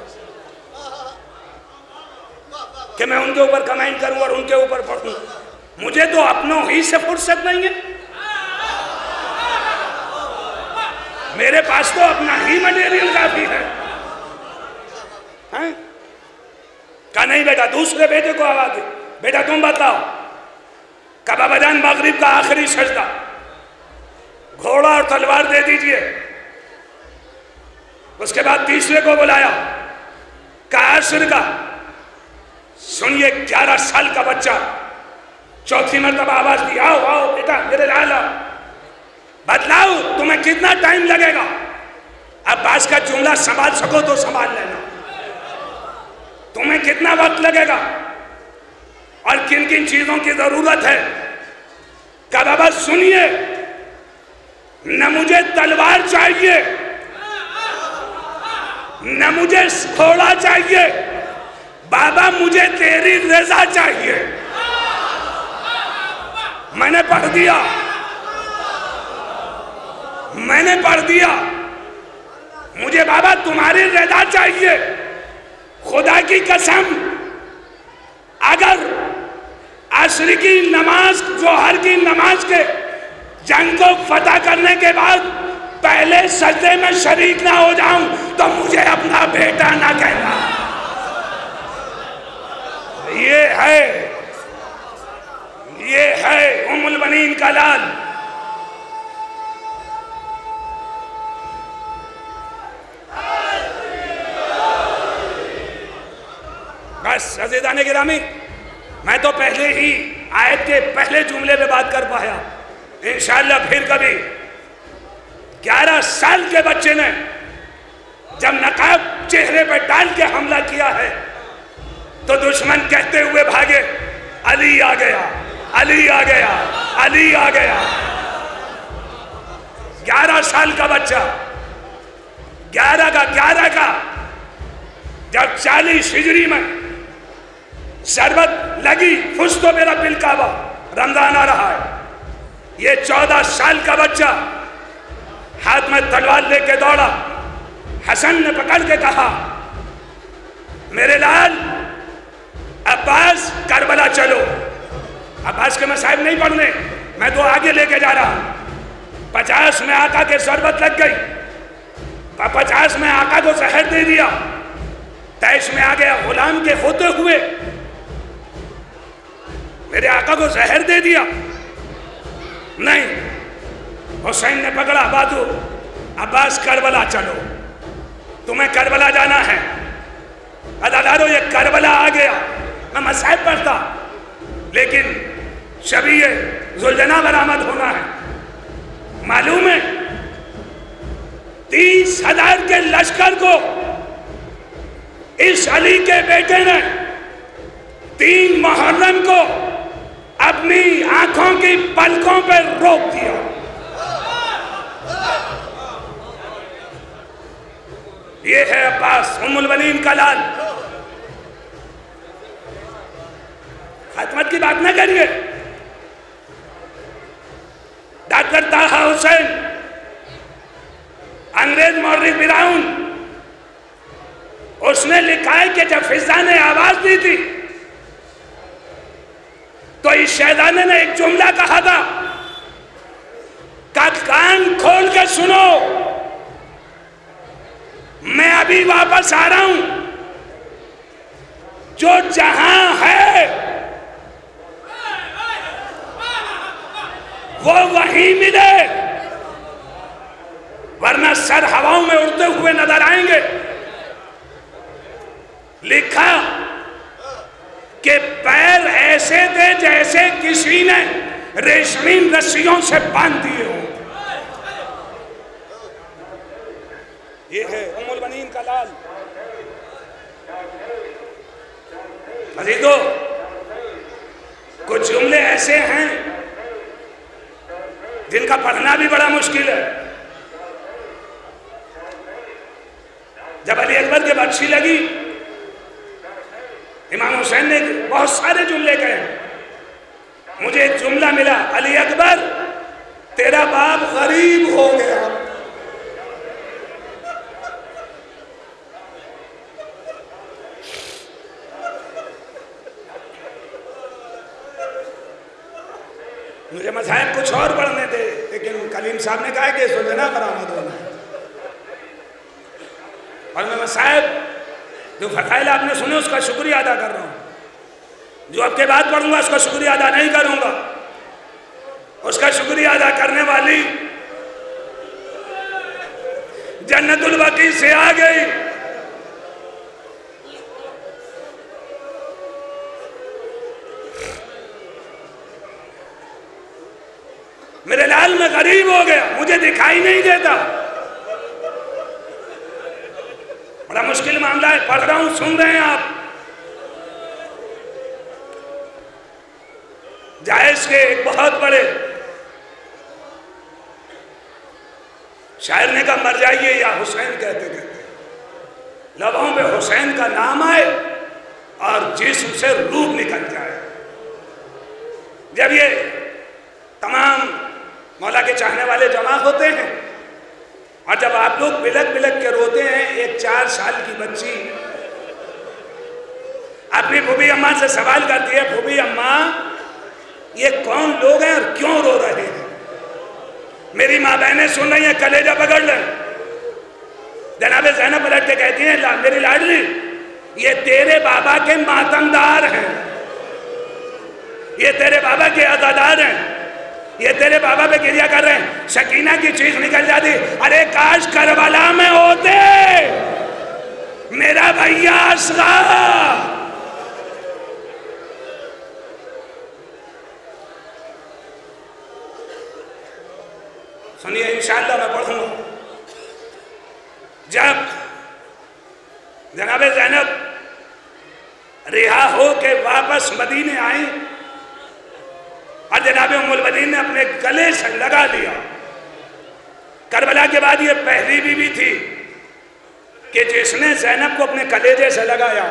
کہ میں ان کے اوپر کمنٹ کروں اور ان کے اوپر پڑھوں. مجھے تو اپنوں ہی سے فرصت نہیں ہے. میرے پاس تو اپنا ہی مٹیریل کافی ہے. کہا نہیں بیٹا, دوسرے بیٹے کو آواز دے, بیٹا تم بتاؤ. کہا بابا جان مغرب کا آخری سجدہ, گھوڑا اور تلوار دے دیجئے. اس کے بعد تیسرے کو بلایا، کہا عصر کا، سنیے گیارہ سال کا بچہ، چوتھی مرتبہ آواز دی، آؤ آؤ بیٹا میرے لال آؤ، بتلاؤ تمہیں کتنا ٹائم لگے گا، عباس کا جملہ سنبھال سکو تو سنبھال لینا، تمہیں کتنا وقت لگے گا اور کن کن چیزوں کی ضرورت ہے؟ کہ بابا سنیے، نہ مجھے تلوار چاہیے، نہ مجھے گھوڑا چاہیے، بابا مجھے تیری رضا چاہیے۔ میں نے پڑھ دیا میں نے پڑھ دیا مجھے بابا تمہاری رضا چاہیے۔ خدا کی قسم، اگر عصر کی نماز، ظہر کی نماز کے جنگ کو فتح کرنے کے بعد پہلے سجدے میں شریک نہ ہو جاؤں تو مجھے اپنا بیٹا نہ کہنا۔ یہ ہے یہ ہے ام البنین کا لال۔ بس عزیزان گرامی، میں تو پہلے ہی آیت کے پہلے جملے پہ بات کر پایا، انشاءاللہ پھر کبھی۔ گیارہ سال کے بچے نے جب نقاب چہرے پہ ڈال کے حملہ کیا ہے تو دشمن کہتے ہوئے بھاگے، علی آ گیا، علی آ گیا، علی آ گیا۔ گیارہ سال کا بچہ، گیارہ کا گیارہ کا، جب چالیس ہجری میں شربت لگی فستو میرا بالکعبہ، رمضان آ رہا ہے، یہ چودہ سال کا بچہ ہاتھ میں تلوار لے کے دوڑا۔ حسن نے پکڑ کے کہا، میرے لال عباس کربلا چلو۔ عباس کے مصائب نہیں پڑھنے، میں تو آگے لے کے جا رہا ہوں۔ پچاس میں آقا کے شربت لگ گئی، پچاس میں آقا کو زہر دے دیا، تیئیس میں آ گیا غلام کے ہوتے ہوئے میرے آقا کو زہر دے دیا۔ نہیں، حسین نے پکڑا بازو، عباس کربلا چلو، تمہیں کربلا جانا ہے۔ عزادارو یہ کربلا آ گیا، میں مصائب پڑھتا، لیکن شبیہ ذوالجناح برآمد ہونا ہے۔ معلوم ہے تیس ہزار کے لشکر کو اس علی کے بیٹے نے تین محرم کو اپنی آنکھوں کی پلکوں پر روک دیا۔ یہ ہے عباس ام البنین کا لال۔ خاتمت کی بات نہ کریے، ڈاکٹر طاہا حسین انگریز مورخ براؤن، اس نے لکھا ہے کہ جب فضا نے آواز دی تھی تو اس شہزادے نے ایک جملہ کہا تھا کہ کان کھول کے سنو، میں ابھی واپس آ رہا ہوں، جو جہاں ہے وہ وہیں ملے، ورنہ سر ہواؤں میں اڑتے ہوئے نظر آئیں گے۔ لکھا کہ پیر ایسے تھے جیسے کسی نے ریشمی رسیوں سے باندھ دیے ہوں۔ یہ ہے ام البنین کا لال۔ عزیزو، کچھ جملے ایسے ہیں جن کا پڑھنا بھی بڑا مشکل ہے۔ جب علی اکبر کے بچی لگی، امام حسین نے بہت سارے جملے کہے، مجھے ایک جملہ ملا، علی اکبر تیرا باپ غریب ہو گیا۔ مجھے مذاہب کچھ اور پڑھنے تھے، لیکن کلیم صاحب نے کہا کہ ذوالجناح برآمد ہونا ہے، اور میں مصائب جو فضائل آپ نے سنے اس کا شکریہ ادا کر رہا ہوں۔ جو اب کے بعد پڑھوں گا اس کا شکریہ ادا نہیں کروں گا۔ اس کا شکریہ ادا کرنے والی جنت البقیع سے آ گئی. میرے لال میں غریب ہو گیا, مجھے دکھائی نہیں دیتا. بڑا مشکل معاملہ ہے, پڑھ رہا ہوں, سن رہے ہیں آپ. جائز کے ایک بہت بڑے شاعر نے کہا مر جائیے یا حسین کہتے کہتے لبوں پہ حسین کا نام آئے اور جسم سے روح نکل جائے. جب یہ تمام مولا کے چاہنے والے جمع ہوتے ہیں اور جب آپ لوگ بلک بلک کے روتے ہیں, ایک چار سال کی بچی اپنی بھوبی اماں سے سوال کرتی ہے, بھوبی اماں یہ کون لوگ ہیں اور کیوں رو رہے ہیں؟ میری ماں بہنیں سن رہی ہیں, کلیجہ پکڑ لیں. جناب زینب پلٹ کے کہتی ہیں میری لاڈلی یہ تیرے بابا کے ماتمدار ہیں, یہ تیرے بابا کے عزادار ہیں, یہ تیرے بابا پہ گریہ کر رہے ہیں. سکینہ کی چیخ نکل جاتی, ارے کاش کربلا میں ہوتے میرا بھیا اصغر. سنیے انشاءاللہ میں پڑھوں گا. جب جناب زینب رہا ہو کے واپس مدینے آئیں اور جناب ام المؤمنین نے اپنے گلے سے لگا لیا. کربلا کے بعد یہ پہلی بیوی تھی کہ جس نے زینب کو اپنے کلیجے سے لگایا.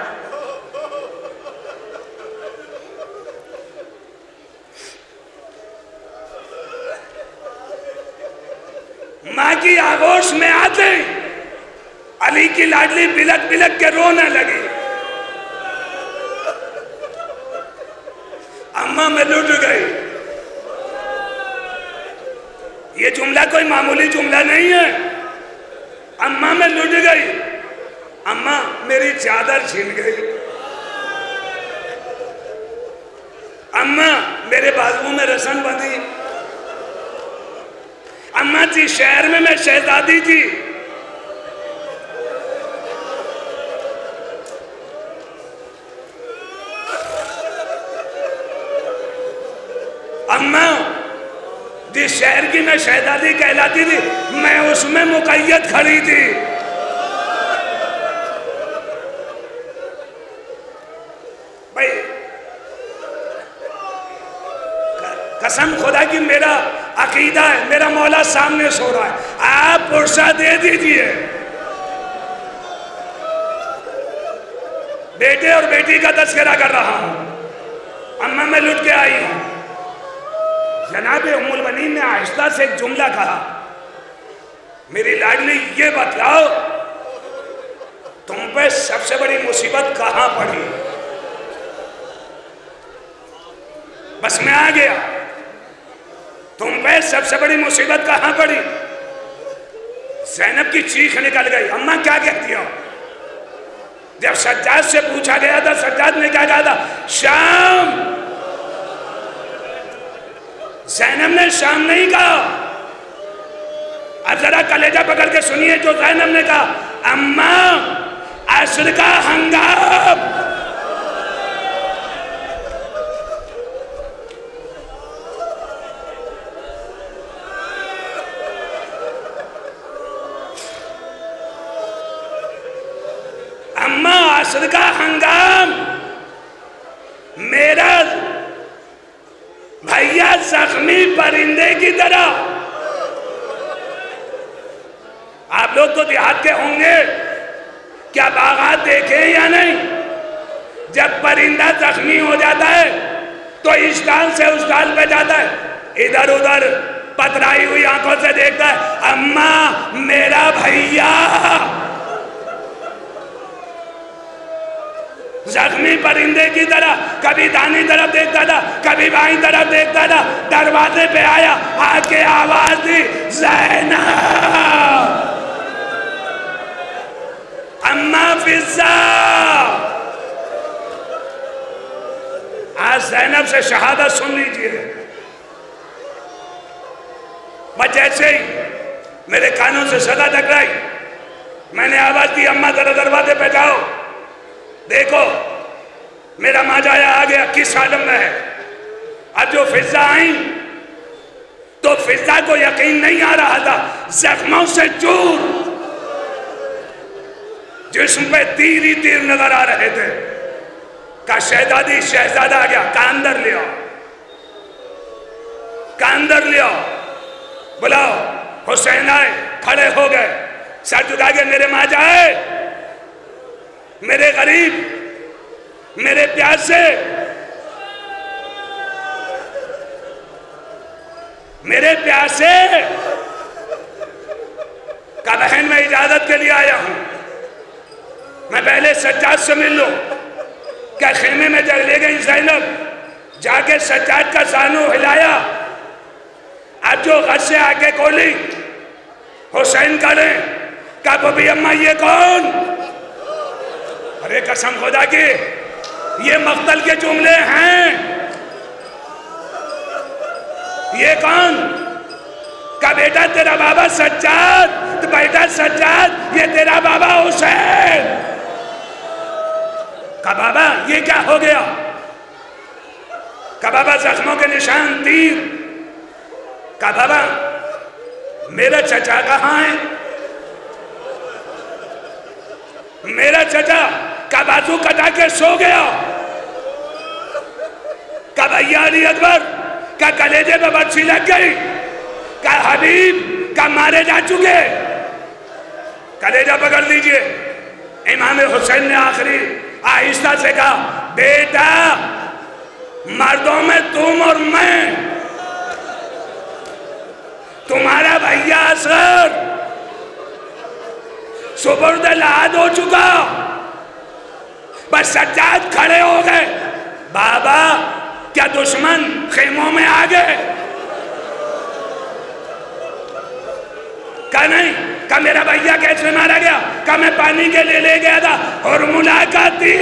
ماں کی آغوش میں آتے علی کی لاڈلی بلک بلک کے رونے لگی. اماں میں لٹ گئی. یہ جملہ کوئی معمولی جملہ نہیں ہے. اماں میں لٹ گئی. اماں میری چادر چھن گئی. اماں میرے بازو میں رسن بندھی. اماں جی شہر میں میں شہزادی تھی. اماں جس شہر کی میں شہزادی کہلاتی تھی میں اس میں مقید کھڑی تھی. بھائی قسم خدا کی میرا عقیدہ ہے, میرا مولا سامنے سو رہا ہے, آپ پرسہ دے دیجئے. بیٹے اور بیٹی کا تذکرہ کر رہا ہوں. اماں میں لٹ کے آئی ہوں. جناب ام المؤمنین نے آہستہ سے ایک جملہ کہا, میری لاڈلی یہ بتلاؤ تم پہ سب سے بڑی مصیبت کہاں پڑی؟ بس میں آ گیا. تم پہ سب سے بڑی مصیبت کہاں پڑی؟ زینب کی چیخ نکل گئی. اماں کیا کہتی ہو؟ جب سجاد سے پوچھا گیا تھا, سجاد نے کیا کہا تھا؟ شام. زینب نے شام نہیں کہا. اب ذرا کلیجہ پکڑ کے سنیے جو زینب نے کہا, اماں عصر کا ہنگام. اماں عصر کا ہنگام, میرا بھیا زخمی پرندے کی طرح. آپ لوگ تو دیہات کے ہوں گے, کیا باغات دیکھیں یا نہیں؟ جب پرندہ زخمی ہو جاتا ہے تو اس ڈال سے اس ڈال پہ جاتا ہے, ادھر ادھر پترائی ہوئی آنکھوں سے دیکھتا ہے, اماں میرا بھیا زخمی پرندے کی طرح کبھی دانی طرف دیکھتا تھا, کبھی بائیں طرف دیکھتا تھا. دروازے پہ آیا, آ کے آواز دی, زینب. اماں فضا. آج زینب سے شہادت سن لیجئے. بس جیسے ہی میرے کانوں سے صدا ٹکرائی, میں نے آواز دی اماں ذرا دروازے پہ جاؤ، دیکھو میرا ماجایا آ گیا، کس عالم میں ہے۔ اب جو فضا آئیں تو فضا کو یقین نہیں آ رہا تھا، زخموں سے چور، جسم پہ تیر ہی تیر نظر آ رہے تھے۔ کہا شہزادی شہزادہ آ گیا، کہا اندر لے آؤ، کہا اندر لے آؤ، بلاؤ۔ حسین آئے، کھڑے ہو گئے، سر جھکا کے میرے ماں جائے، میرے غریب، میرے پیاسے، میرے پیاسے۔ کہا بہن میں اجازت کے لیے آیا ہوں، میں پہلے سجاد سے مل لوں۔ کہ خیمے میں جگ لے گئی زینب، جا کے سجاد کا زانو ہلایا، اب جو غد سے آگے کھولی حسین کریں۔ کہا ببی اماں یہ کون؟ ارے قسم خدا کی یہ مقتل کے جملے ہیں، یہ کون؟ کہا بیٹا تیرا بابا سجاد، تو بیٹا سجاد یہ تیرا بابا حسین۔ کہا بابا یہ کیا ہو گیا؟ کہا بابا زخموں کے نشان تیر۔ کہا بابا میرا چچا کہاں ہے؟ میرا چچا کا بازو کٹا کے سو گیا۔ کہا بھیا علی اکبر، کہا کلیجے پہ برچھی لگ گئی، کہا حبیب، کہا مارے جا چکے۔ کلیجہ پکڑ لیجئے۔ امام حسین نے آخری آہستہ سے کہا بیٹا مردوں میں تم اور میں، تمہارا بھیا اصغر سپرد لحد ہو چکا۔ بس سجاد کھڑے ہو گئے، بابا کیا دشمن خیموں میں آ گئے؟ کہا نہیں۔ کہا میرا بھیا کیسے مارا گیا؟ کہا میں پانی کے لے لے گیا تھا اور ملاقات تھی۔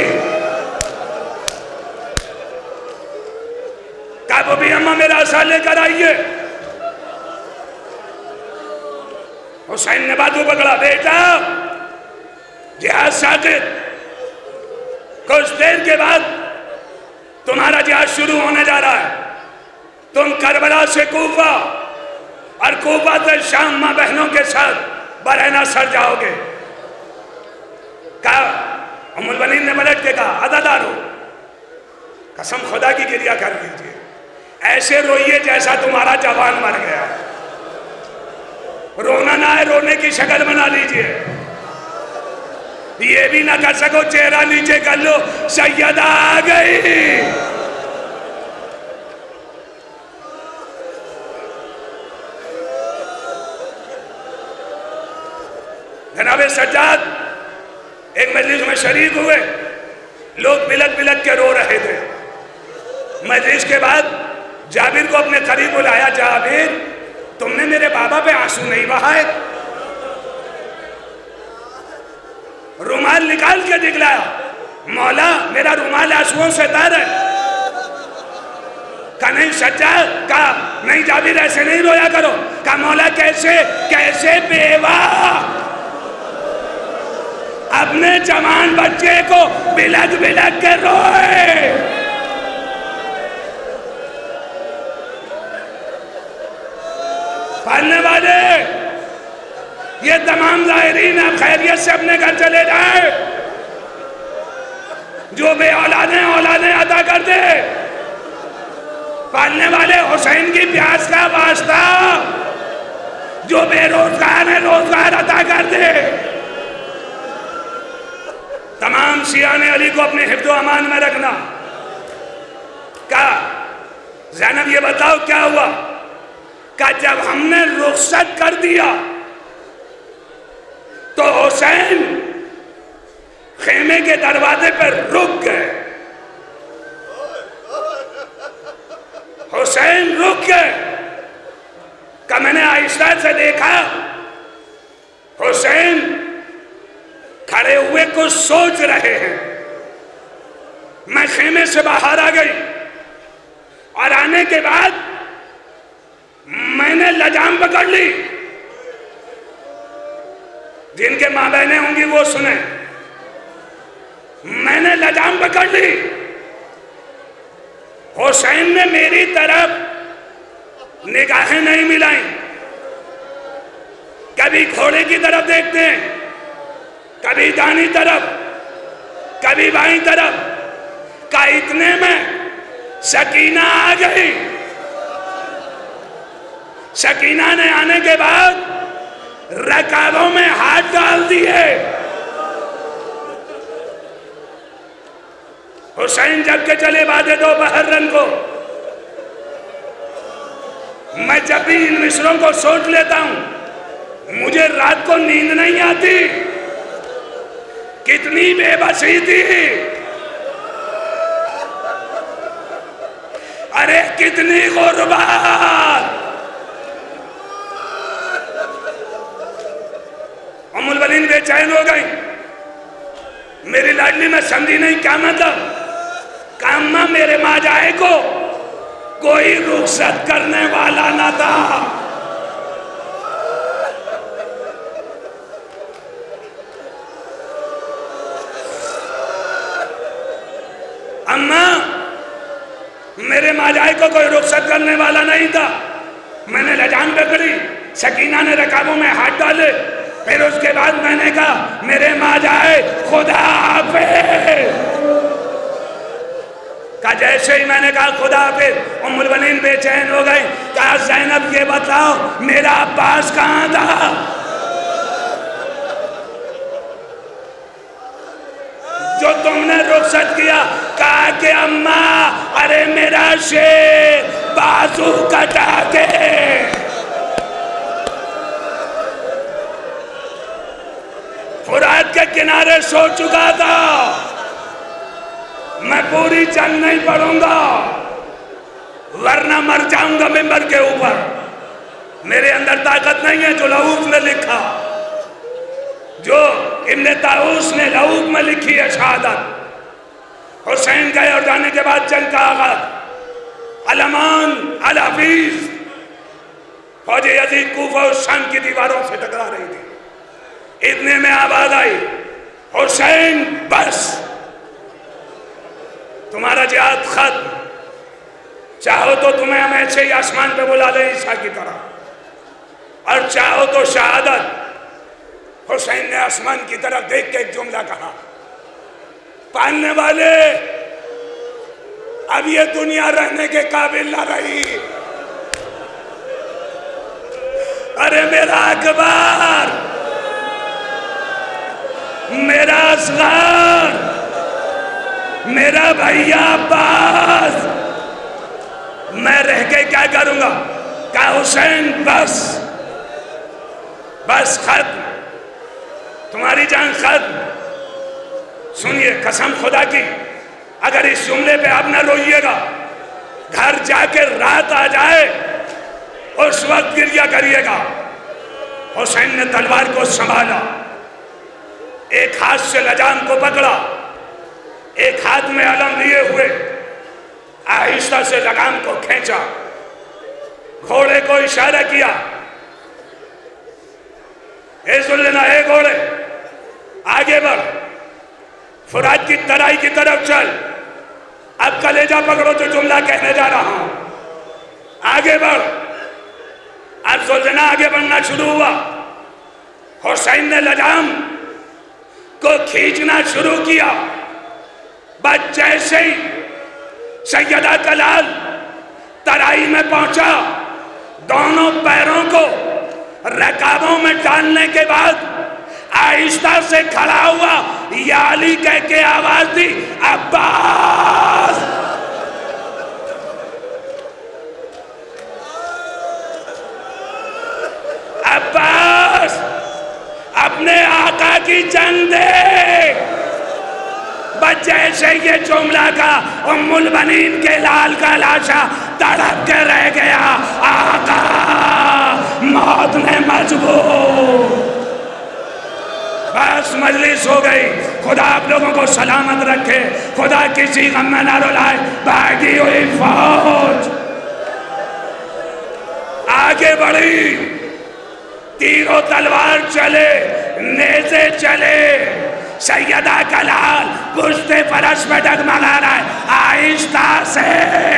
کہا ببی اماں میرا عصا لے کر آئیے۔ حسین نے بازو پکڑا، بیٹا جہاد ساقط، کچھ دیر کے بعد تمہارا جہاد شروع ہونے جا رہا ہے، تم کربلا سے کوفہ اور کوفہ سے شام ماں بہنوں کے ساتھ برہنہ سر جاؤ گے۔ کہا ام البنین نے ملٹ کے کہا عزادارو قسم خدا کی گریہ کر دیجئے، ایسے روئیے جیسا تمہارا جوان مر گیا، رونا نہ ہے، رونے کی شکل بنا لیجئے، یہ بھی نہ کر سکو چہرہ نیچے کر لو سیدہ آ گئی۔ جناب سجاد ایک مجلس میں شریک ہوئے، لوگ بلک بلک کے رو رہے تھے۔ مجلس کے بعد جابر کو اپنے قریب بلایا، جابر تم نے میرے بابا پہ آنسو نہیں بہائے؟ رومال نکال کے دکھلایا، مولا میرا رومال آنسوؤں سے تر ہے۔ کہا نہیں سجاد، کہا نہیں جابر ایسے نہیں رویا کرو۔ کہا مولا کیسے کیسے بیوہ اپنے جوان بچے کو بلک بلک کے روئے۔ پڑھنے والے یہ تمام ظاہرین اب خیریت سے اپنے گھر چلے جائیں، جو بے اولادیں اولادیں عطا کر دے۔ پڑھنے والے حسین کی پیاس کا واسطہ، جو بے روزگار ہے روزگار عطا کر دے۔ تمام شیعان علی کو اپنے حفظ و امان میں رکھنا۔ کہا زینب یہ بتاؤ کیا ہوا؟ کہا جب ہم نے رخصت کر دیا تو حسین خیمے کے دروازے پر رک گئے، حسین رک گئے۔ کہا میں نے آہستہ سے دیکھا حسین کھڑے ہوئے کچھ سوچ رہے ہیں۔ میں خیمے سے باہر آ گئی اور آنے کے بعد میں نے لجام پکڑ لی، جن کے ماں بہنیں ہوں گی وہ سنیں. میں نے لجام پکڑ لی. حسین نے میری طرف نگاہیں نہیں ملائیں. کبھی گھوڑے کی طرف دیکھتے ہیں, کبھی دانی طرف, کبھی بائیں طرف. کا اتنے میں سکینہ آ گئی. سکینہ نے آنے کے بعد رکابوں میں ہاتھ ڈال دیے. حسین جب کے چلے بادے دو بحرن کو. میں جب بھی ان مصروں کو سوچ لیتا ہوں مجھے رات کو نیند نہیں آتی. کتنی بے بسی تھی, ارے کتنی غربت. ام البنین بے چین ہو گئی. میری لاڈلی میں سمجھی نہیں کیا مطلب. کاماں میرے ماں جائے کو کوئی رخصت کرنے والا نہ تھا. اماں میرے ماں جائے کو کوئی رخصت کرنے والا نہیں تھا. میں نے لجام پکڑی. سکینہ نے رکابوں میں ہاتھ ڈالے. پھر اس کے بعد میں نے کہا میرے ماں جائے خدا حافظ. کہا جیسے ہی میں نے کہا خدا حافظ ام البنین بے چین ہو گئی. کہا زینب یہ بتاؤ میرا عباس کہاں تھا. جو تم نے رخصت کیا. کہا کہ اماں ارے میرا شیر بازو کٹا کے. فرات کے کنارے سو چکا تھا. میں پوری جنگ نہیں پڑھوں گا ورنہ مر جاؤں گا ممبر کے اوپر. میرے اندر طاقت نہیں ہے جو لعوف نے لکھا, جو ابن طاؤس نے لعوف میں لکھی ہے شہادت. حسین گئے اور جانے کے بعد جنگ کا آغاز. علمان الحفیظ فوج یزید کوفہ اور شام کی دیواروں سے ٹکرا رہی تھی. اتنے میں آواز آئی حسین بس تمہارا جہاد ختم. چاہو تو تمہیں ہم ایسے ہی آسمان پہ بلا دیں عیسیٰ کی طرح, اور چاہو تو شہادت. حسین نے آسمان کی طرف دیکھ کے ایک جملہ کہا پالنے والے اب یہ دنیا رہنے کے قابل نہ رہی. ارے میرا اکبر, میرا اصغر, میرا بھیا عباس, میں رہ کے کیا کروں گا. کہا حسین بس بس ختم, تمہاری جان ختم. سنیے قسم خدا کی اگر اس جملے پہ آپ نہ روئیے گا گھر جا کے رات آ جائے اس وقت گریہ کریے گا. حسین نے تلوار کو سنبھالا, ایک ہاتھ سے لجام کو پکڑا, ایک ہاتھ میں علم لیے ہوئے آہستہ سے لگام کو کھینچا. گھوڑے کو اشارہ کیا اے ذلنا اے گھوڑے آگے بڑھ, فرات کی ترائی کی طرف چل. اب کلیجہ پکڑو جو جملہ کہنے جا رہا ہوں. آگے بڑھ. اب ذلنا آگے بڑھنا شروع ہوا. حسین نے لجام کو کھینچنا شروع کیا. بس جیسے ہی سیدہ کلال ترائی میں پہنچا دونوں پیروں کو رکابوں میں ڈالنے کے بعد آہستہ سے کھڑا ہوا. یا علی کہہ کے آواز دی عباس. عباس اپنے آقا کی جنگ دے. بس جیسے یہ جملہ کا ام البنین کے لال کا لاشا تڑپ کے رہ گیا. آقا موت نے مجبور. بس مجلس ہو گئی. خدا آپ لوگوں کو سلامت رکھے. خدا کسی غم میں نہ رلائے. بھاگی ہوئی فوج آگے بڑھی. تیر و تلوار چلے، نیزے چلے، سیدہ کا لال پشت فرش میں ڈگمگا رہا ہے آہستہ سے۔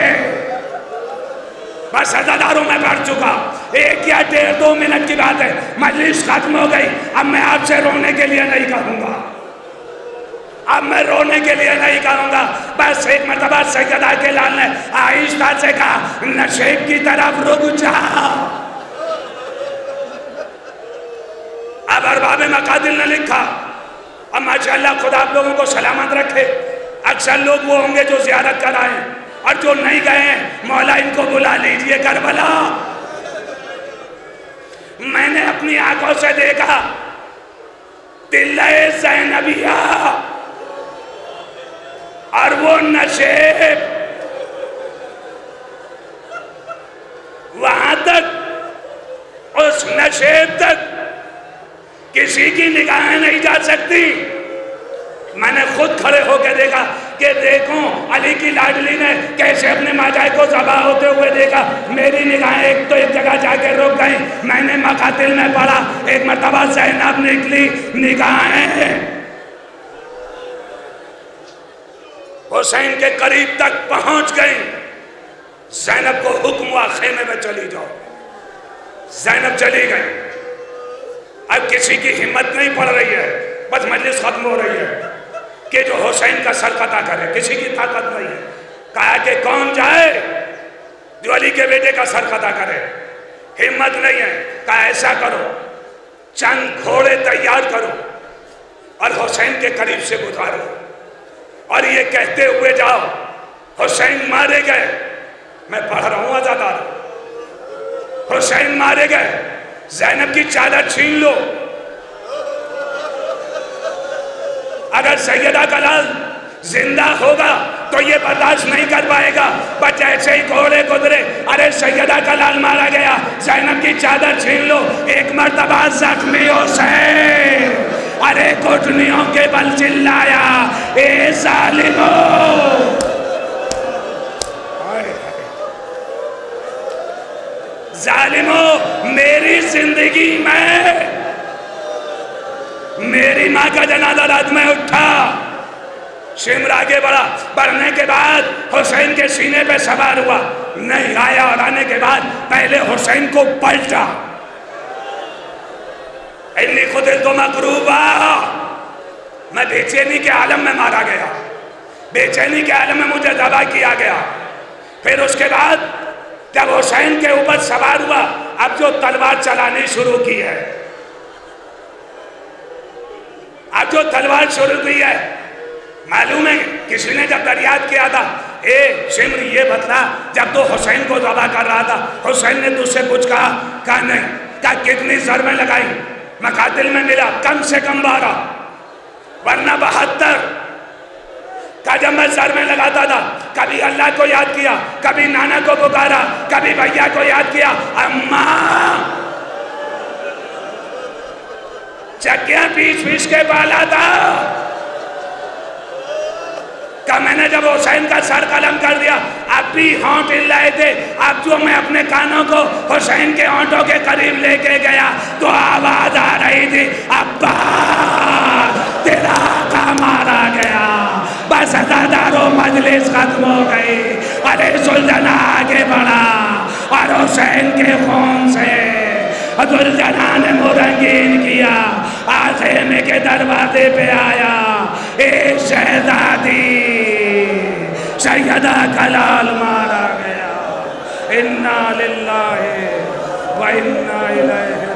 بس عزاداروں میں پڑھ چکا، ایک یا ڈیڑھ دو منٹ کی بات ہے، مجلس ختم ہو گئی۔ اب میں آپ سے رونے کے لیے نہیں کہوں گا، اب میں رونے کے لیے نہیں کہوں گا۔ بس ایک مرتبہ سیدہ کے لال نے آہستہ سے کہا نشیب کی طرف رک جا۔ اب ارباب مقادل نے لکھا، اب ماشاءاللہ خدا آپ لوگوں کو سلامت رکھے، اکثر لوگ وہ ہوں گے جو زیارت کر آئے اور جو نہیں گئے ہیں، مولا ان کو بلا لیجئے کربلا۔ میں نے اپنی آنکھوں سے دیکھا تلہ زینبیہ اور وہ نشیب، وہاں تک اس نشیب تک کسی کی نگاہیں نہیں جا سکتی۔ میں نے خود کھڑے ہو کے دیکھا کہ دیکھوں علی کی لاڈلی نے کیسے اپنے ماجائے کو ذبح ہوتے ہوئے دیکھا۔ میری نگاہیں ایک تو ایک جگہ جا کے رک گئی۔ میں نے مقاتل میں پڑھا، ایک مرتبہ زینب نکلی، نگاہیں حسین کے قریب تک پہنچ گئی۔ زینب کو حکم ہوا خیمے میں چلی جاؤ، زینب چلی گئی۔ اب کسی کی ہمت نہیں پڑ رہی ہے، بس مجلس ختم ہو رہی ہے کہ جو حسین کا سر قطع کرے، کسی کی طاقت نہیں ہے۔ کہا کہ کون جائے جو علی کے بیٹے کا سر قطع کرے، ہمت نہیں ہے۔ کہا ایسا کرو چند گھوڑے تیار کرو اور حسین کے قریب سے گزارو اور یہ کہتے ہوئے جاؤ حسین مارے گئے۔ میں پڑھ رہا ہوں عزادار، حسین مارے گئے، زینب کی چادر چھین لو۔ اگر سیدہ کا لال زندہ ہوگا تو یہ برداشت نہیں کر پائے گا، بس جیسے ہی گھوڑے گزرے، ارے سیدہ کا لال مارا گیا، زینب کی چادر چھین لو۔ ایک مرتبہ زخمی حسین ارے گھٹنیوں کے بل چلایا، اے ظالمو، ظالمو میری زندگی میں میری ماں کا جنازہ رات میں اٹھا۔ شمر آگے بڑھا، بڑھنے کے بعد حسین کے سینے پہ سوار ہوا، نہیں آیا اور آنے کے بعد پہلے حسین کو پلٹا۔ انی قتلت مقروبا، میں بے چینی کے عالم میں مارا گیا، بے چینی کے عالم میں مجھے ذبح کیا گیا۔ پھر اس کے بعد جب حسین کے اوپر سوار ہوا، اب جو تلوار چلانی شروع کی ہے، اب جو تلوار شروع کی ہے، معلوم ہے کسی نے جب دریافت کیا تھا، اے شمر یہ بتلا جب تو حسین کو ذبح کر رہا تھا حسین نے تجھ سے کچھ کہا؟ کہا نہیں۔ کہا کتنی ضربیں لگائی؟ مقاتل میں ملا کم سے کم بارہ ورنہ بہتر۔ کہا جب میں ضربیں لگاتا تھا کبھی اللہ کو یاد کیا، کبھی نانا کو پکارا، کبھی بھیا کو یاد کیا، اماں چکیاں پیس پیس کے بالا تھا۔ کہ میں نے جب حسین کا سر قلم کر دیا، اب بھی ہونٹ ہل رہے تھے، اب جو میں اپنے کانوں کو حسین کے ہونٹوں کے قریب لے کے گیا تو آواز آ رہی تھی، ابا تیرا آقا مارا گیا۔ بس عزاداروں مجلس ختم ہو گئی، ارے ذوالجلال آگے بڑھا اور حسین کے خون سے ذوالجلال نے مرنگین کیا، خیمے کے دروازے پہ آیا، اے شہزادی سیدہ کا لال مارا گیا، انا للہ و انا الیہ